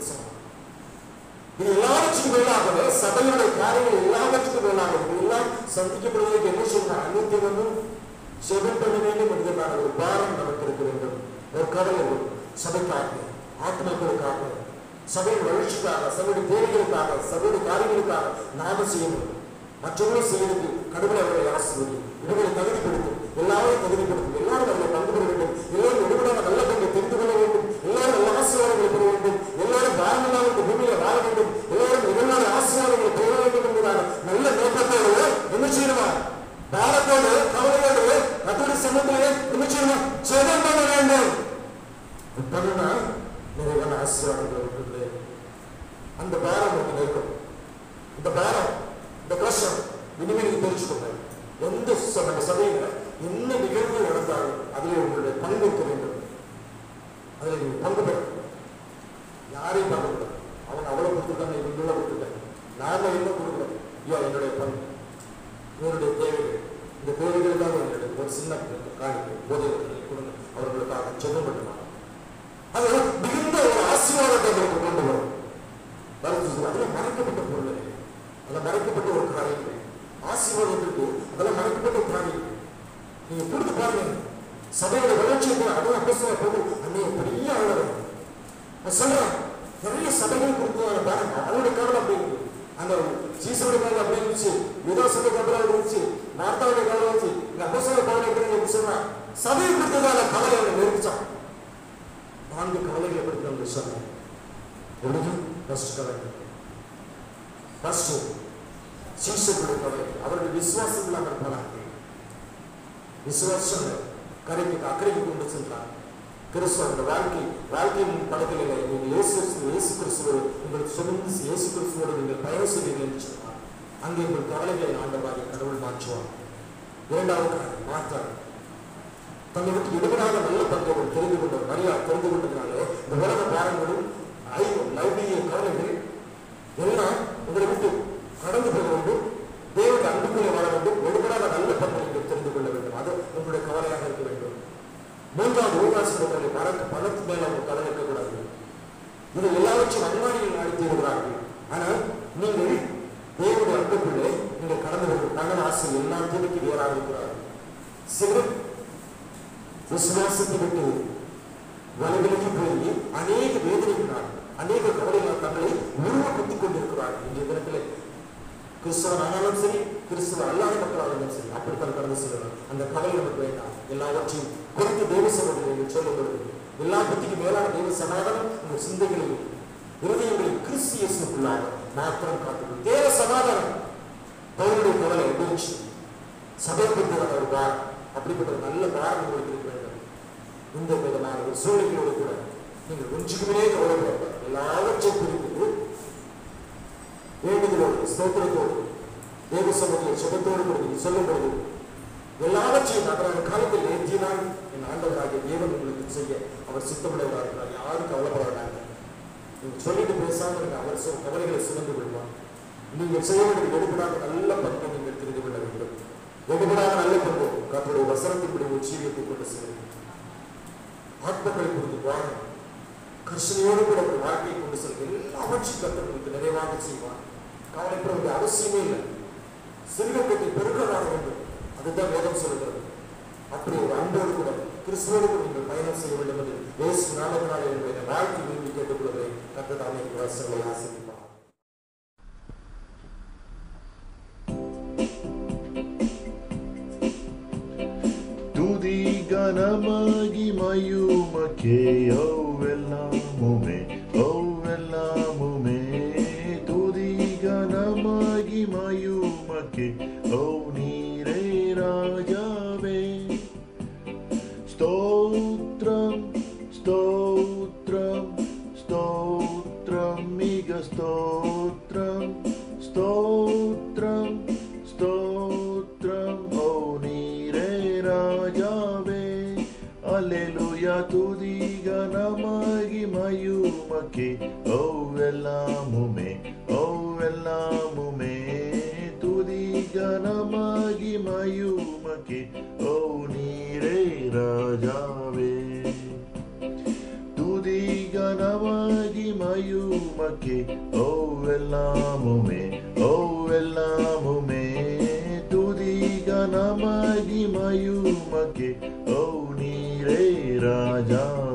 இது எல்லாவற்றுக்கும் மேலாகவே சபையுடைய காரியங்கள் எல்லாவற்றுக்கும் மேலாக எல்லாம் சந்திக்கப்படுவதற்கு என்ன செய்யணும்? அனைத்தையும் செபம் பண்ண வேண்டும் என்கிறதான ஒரு பாரம் நமக்கு இருக்க வேண்டும். ஒரு கவலை சபைக்காக, ஆத்மாக்களுக்காக, சபையின் வளர்ச்சிக்காக, சபையுடைய தேவைகளுக்காக, சபையுடைய காரியங்களுக்காக நாம செய்யணும். மற்றவர்களும் செய்யறதுக்கு கடவுளை அவர்களை ஆசீர்வதிக்கும், இவர்களை தகுதிப்படுத்தும், எல்லாரும் தகுதிப்படுத்தும், எல்லாரும் அதில் பங்கு பெற வேண்டும், எல்லாரும் ஒருவராக நல்ல பங்கை தெரிந்து கொள்ள வேண்டும், எல்லாரும் நல்ல ஆசீர்வாதங்களை பெற வேண்டும், எல்லாரும் பாரமில்லாத இந்த பூமியில வாழ வேண்டும், எல்லாரும் நிகழ்நாள் ஆசீர்வாதங்களை பெற வேண்டும் என்பதான நல்ல நோக்கத்தோடு என்ன செய்யணுமா? பாரத்தோடு, கவலையோடு, கத்தோட சமூகத்திலே என்ன செய்யணும்? ஜெபம் பண்ண வேண்டும். பண்ணா நிறைவான ஆசீர்வாதங்கள் இருக்குது. அந்த பாரம் நமக்கு இருக்கும். இந்த பாரம், இந்த கஷ்டம் இனிமேல் நீங்க தெரிஞ்சுக்கோங்க. எந்த நம்ம சபையில என்ன நிகழ்வு நடந்தாலும் அதில் உங்களுடைய பங்கு இருக்க வேண்டும். அதில் நீங்க பங்கு பெற யாரையும் பங்கு பெற அவங்க அவ்வளவு கொடுத்துருக்காங்க, இவங்கள கொடுத்துருக்காங்க, நாம என்ன கொடுக்குறோம்? என்னுடைய பங்கு, இவருடைய தேவைகள், இந்த தேவைகளுக்காக என்னுடைய ஒரு சின்ன காணிக்கை போதைகளை கொடுங்க, அவர்களுக்காக ஜெபம் பண்ணுவாங்க. அது மிகுந்த ஒரு ஆசீர்வாதத்தை கொண்டு வரும். அதில் மறக்க அதெல்லாம் மறைக்கப்பட்ட ஒரு காரியங்கள். ஆசீர்வாதத்திற்கு அதெல்லாம் மறைக்கப்பட்ட ஒரு காரியங்கள். நீங்க கொடுத்து பாருங்க, சபையோட வளர்ச்சியை அதுவும் அப்போஸ்தலர் பவுல் அன்னைய பெரிய ஆளுநர் சொல்றான். நிறைய சபைகள் கொடுத்து பாருங்க, அவருடைய காலம் அப்படி இருக்கு. அந்த சீசனுடைய காலம் அப்படி இருந்துச்சு, யுதாசுடைய காலம் இருந்துச்சு, மார்த்தாவுடைய காலம் இருந்துச்சு. இந்த அப்போஸ்தலர் பவுல் எப்படி சொல்றான், சபையை கொடுத்ததால கவலை அவனை நெருப்பிச்சான். 4 கவலைகளை பற்றி சொன்னான். ஃபர்ஸ்ட் கவலை, ஃபர்ஸ்ட் சீசனுடைய கவலை, அவருடைய விசுவாசம் இல்லாமல் போனாங்க. விசுவாசம் கரைக்கு அக்கறைக்கு கொண்டு சென்றார். கிறிஸ்துவ வாழ்க்கையின் படத்தில் நீங்கள் இயேசு கிறிஸ்துவோடு உங்களுக்கு சுமந்து இயேசு கிறிஸ்துவோடு நீங்கள் பயணம் செய்வீர்கள் என்று சொன்னார். அங்கே உங்கள் கவலைகளை ஆண்டவராக கடவுள் மாற்றுவார். 2வது மாற்றார். தன்னை விட்டு விடுபடாத நல்ல பங்கை தெரிந்து கொண்டார். மரியா தெரிந்து கொண்டதுனாலே இந்த உலக பாரங்களும் லௌகிக கவலைகள் எல்லாம் உங்களை விட்டு கடந்து போக வேண்டும். தேவனுடைய அன்புக்குள்ளே வாழ வேண்டும். விடுபடாத நல்ல பங்கை நீங்கள் தெரிந்து கொள்ள வேண்டும். அது உங்களுடைய கவலையாக இருக்க வேண்டும். 3வது ஊகாசனங்களை பணத்து மேல அவங்க கவலை இருக்கக்கூடாது. இது எல்லாவற்றையும் அன்மாரிகள் நடத்தி வருகிறார்கள். ஆனால் நீங்கள் தேவனுடைய அன்புக்குள்ளே நீங்கள் கடந்து வேண்டும். பண ஆசை எல்லா தேவைக்கு வேறாக இருக்கிறார்கள். சிலர் விசுவாசத்தை விட்டு வலைவிலகி போய் அநேக வேதனைகளால் அநேக கவலைகளால் தங்களை உருவ குத்திக் கொண்டிருக்கிறார்கள். இன்றைய தினத்திலே கிறிஸ்தவன் ஆனாலும் சரி, கிறிஸ்தவ அல்லாத மக்களாலும் சரி, அப்படித்தான் கடந்து செல்லணும். அந்த கவலை நமக்கு வேண்டாம். எல்லாவற்றையும் குறித்து தெய்வ சமூகத்தில் சொல்லப்படுது. எல்லா பற்றிக்கும் மேலான தெய்வ சமாதானம் உங்கள் சிந்தைகளிலும் இருதயங்களில் கிறிஸ்து இயேசுக்குள்ளாக மாத்திரம் காட்டுகிறது. தேவ சமாதானம் பவுலுடைய கவலை எதிர்ச்சி சபை கொடுத்ததான ஒரு பாரம். அப்படிப்பட்ட ஒரு நல்ல பாரம் உங்களுக்கு இருக்க வேண்டும். இந்த விதமான ஒரு சூழ்நிலையோடு கூட நீங்கள் ஒன்றுக்குமே கவலைப்பட எல்லாவற்றையும் குறிப்பிட்டு வேண்டுதலோடு ஸ்தோத்திரத்தோடு தேவ சமூகத்தில் சுகத்தோடு கொடுத்து சொல்லும் பொழுது எல்லாவற்றையும் நகரான காலத்தில் ஏற்றினால் என் ஆண்டவராகிய தேவன் உங்களுக்கு செய்ய அவர் சித்தமுடையவராக இருக்கிறார். யாரும் கவலைப்படாங்க. நீங்கள் சொல்லிட்டு பேசாமல் அவர் கவலைகளை சுமந்து கொள்வார். நீங்கள் செய்ய வேண்டிய எடுபடாத நல்ல பண்பை நீங்கள் தெரிந்து கொள்ள வேண்டும். எடுபடாத நல்ல பண்பு கர்த்தருடைய வசனத்தின்படி ஒரு ஜீவியத்தை கொண்டு செல்லும். ஆத்மக்களை குறித்து வாங்க, கிருஷ்ணனோடு கூட ஒரு வாழ்க்கையை கொண்டு செல்லும். எல்லாவற்றையும் கர்த்தர் உங்களுக்கு நிறைவாக செய்வார். கவலைப்பட வேண்டிய அவசியமே இல்லை. சிறுகத்தை பெருக்கமாக வேண்டும். அதுதான் வேதம் சொல்கிறது. அப்படி ஒரு அன்போடு கூட கிறிஸ்துவோடு கூட நீங்கள் பயணம் செய்ய வேண்டும் என்று இயேசு நாமத்தினாலே உங்களுடைய வாழ்க்கை விரும்பி கேட்டுக்கொள்வதை கர்த்தர் தாமே வாசங்களை ஆசீர்வதிப்பார். துதி கனமகிமையுமக்கே எல்லாமுமே துதி கனமகிமையுமக்கே ஓ நீரே ராஜாவே. ஸ்தோத்ரம் ஸ்தோத்ரம் ஸ்தோத்ரம் மிக ஸ்தோத்ரம் ஸ்தோத்ரம் ஸ்தோத்ரம் ஓ நீரே ராஜாவே. அல்லேலூயா துதி கனமகிமையுமக்கே ஓ எல்லாமுமே துதி கனமகிமையுமக்கே ஓ நீரே ராஜாவே. துதி கனமகிமையுமக்கே ஓ எல்லாமுமே துதி கனமகிமையுமக்கே ஓ நீரே ராஜா.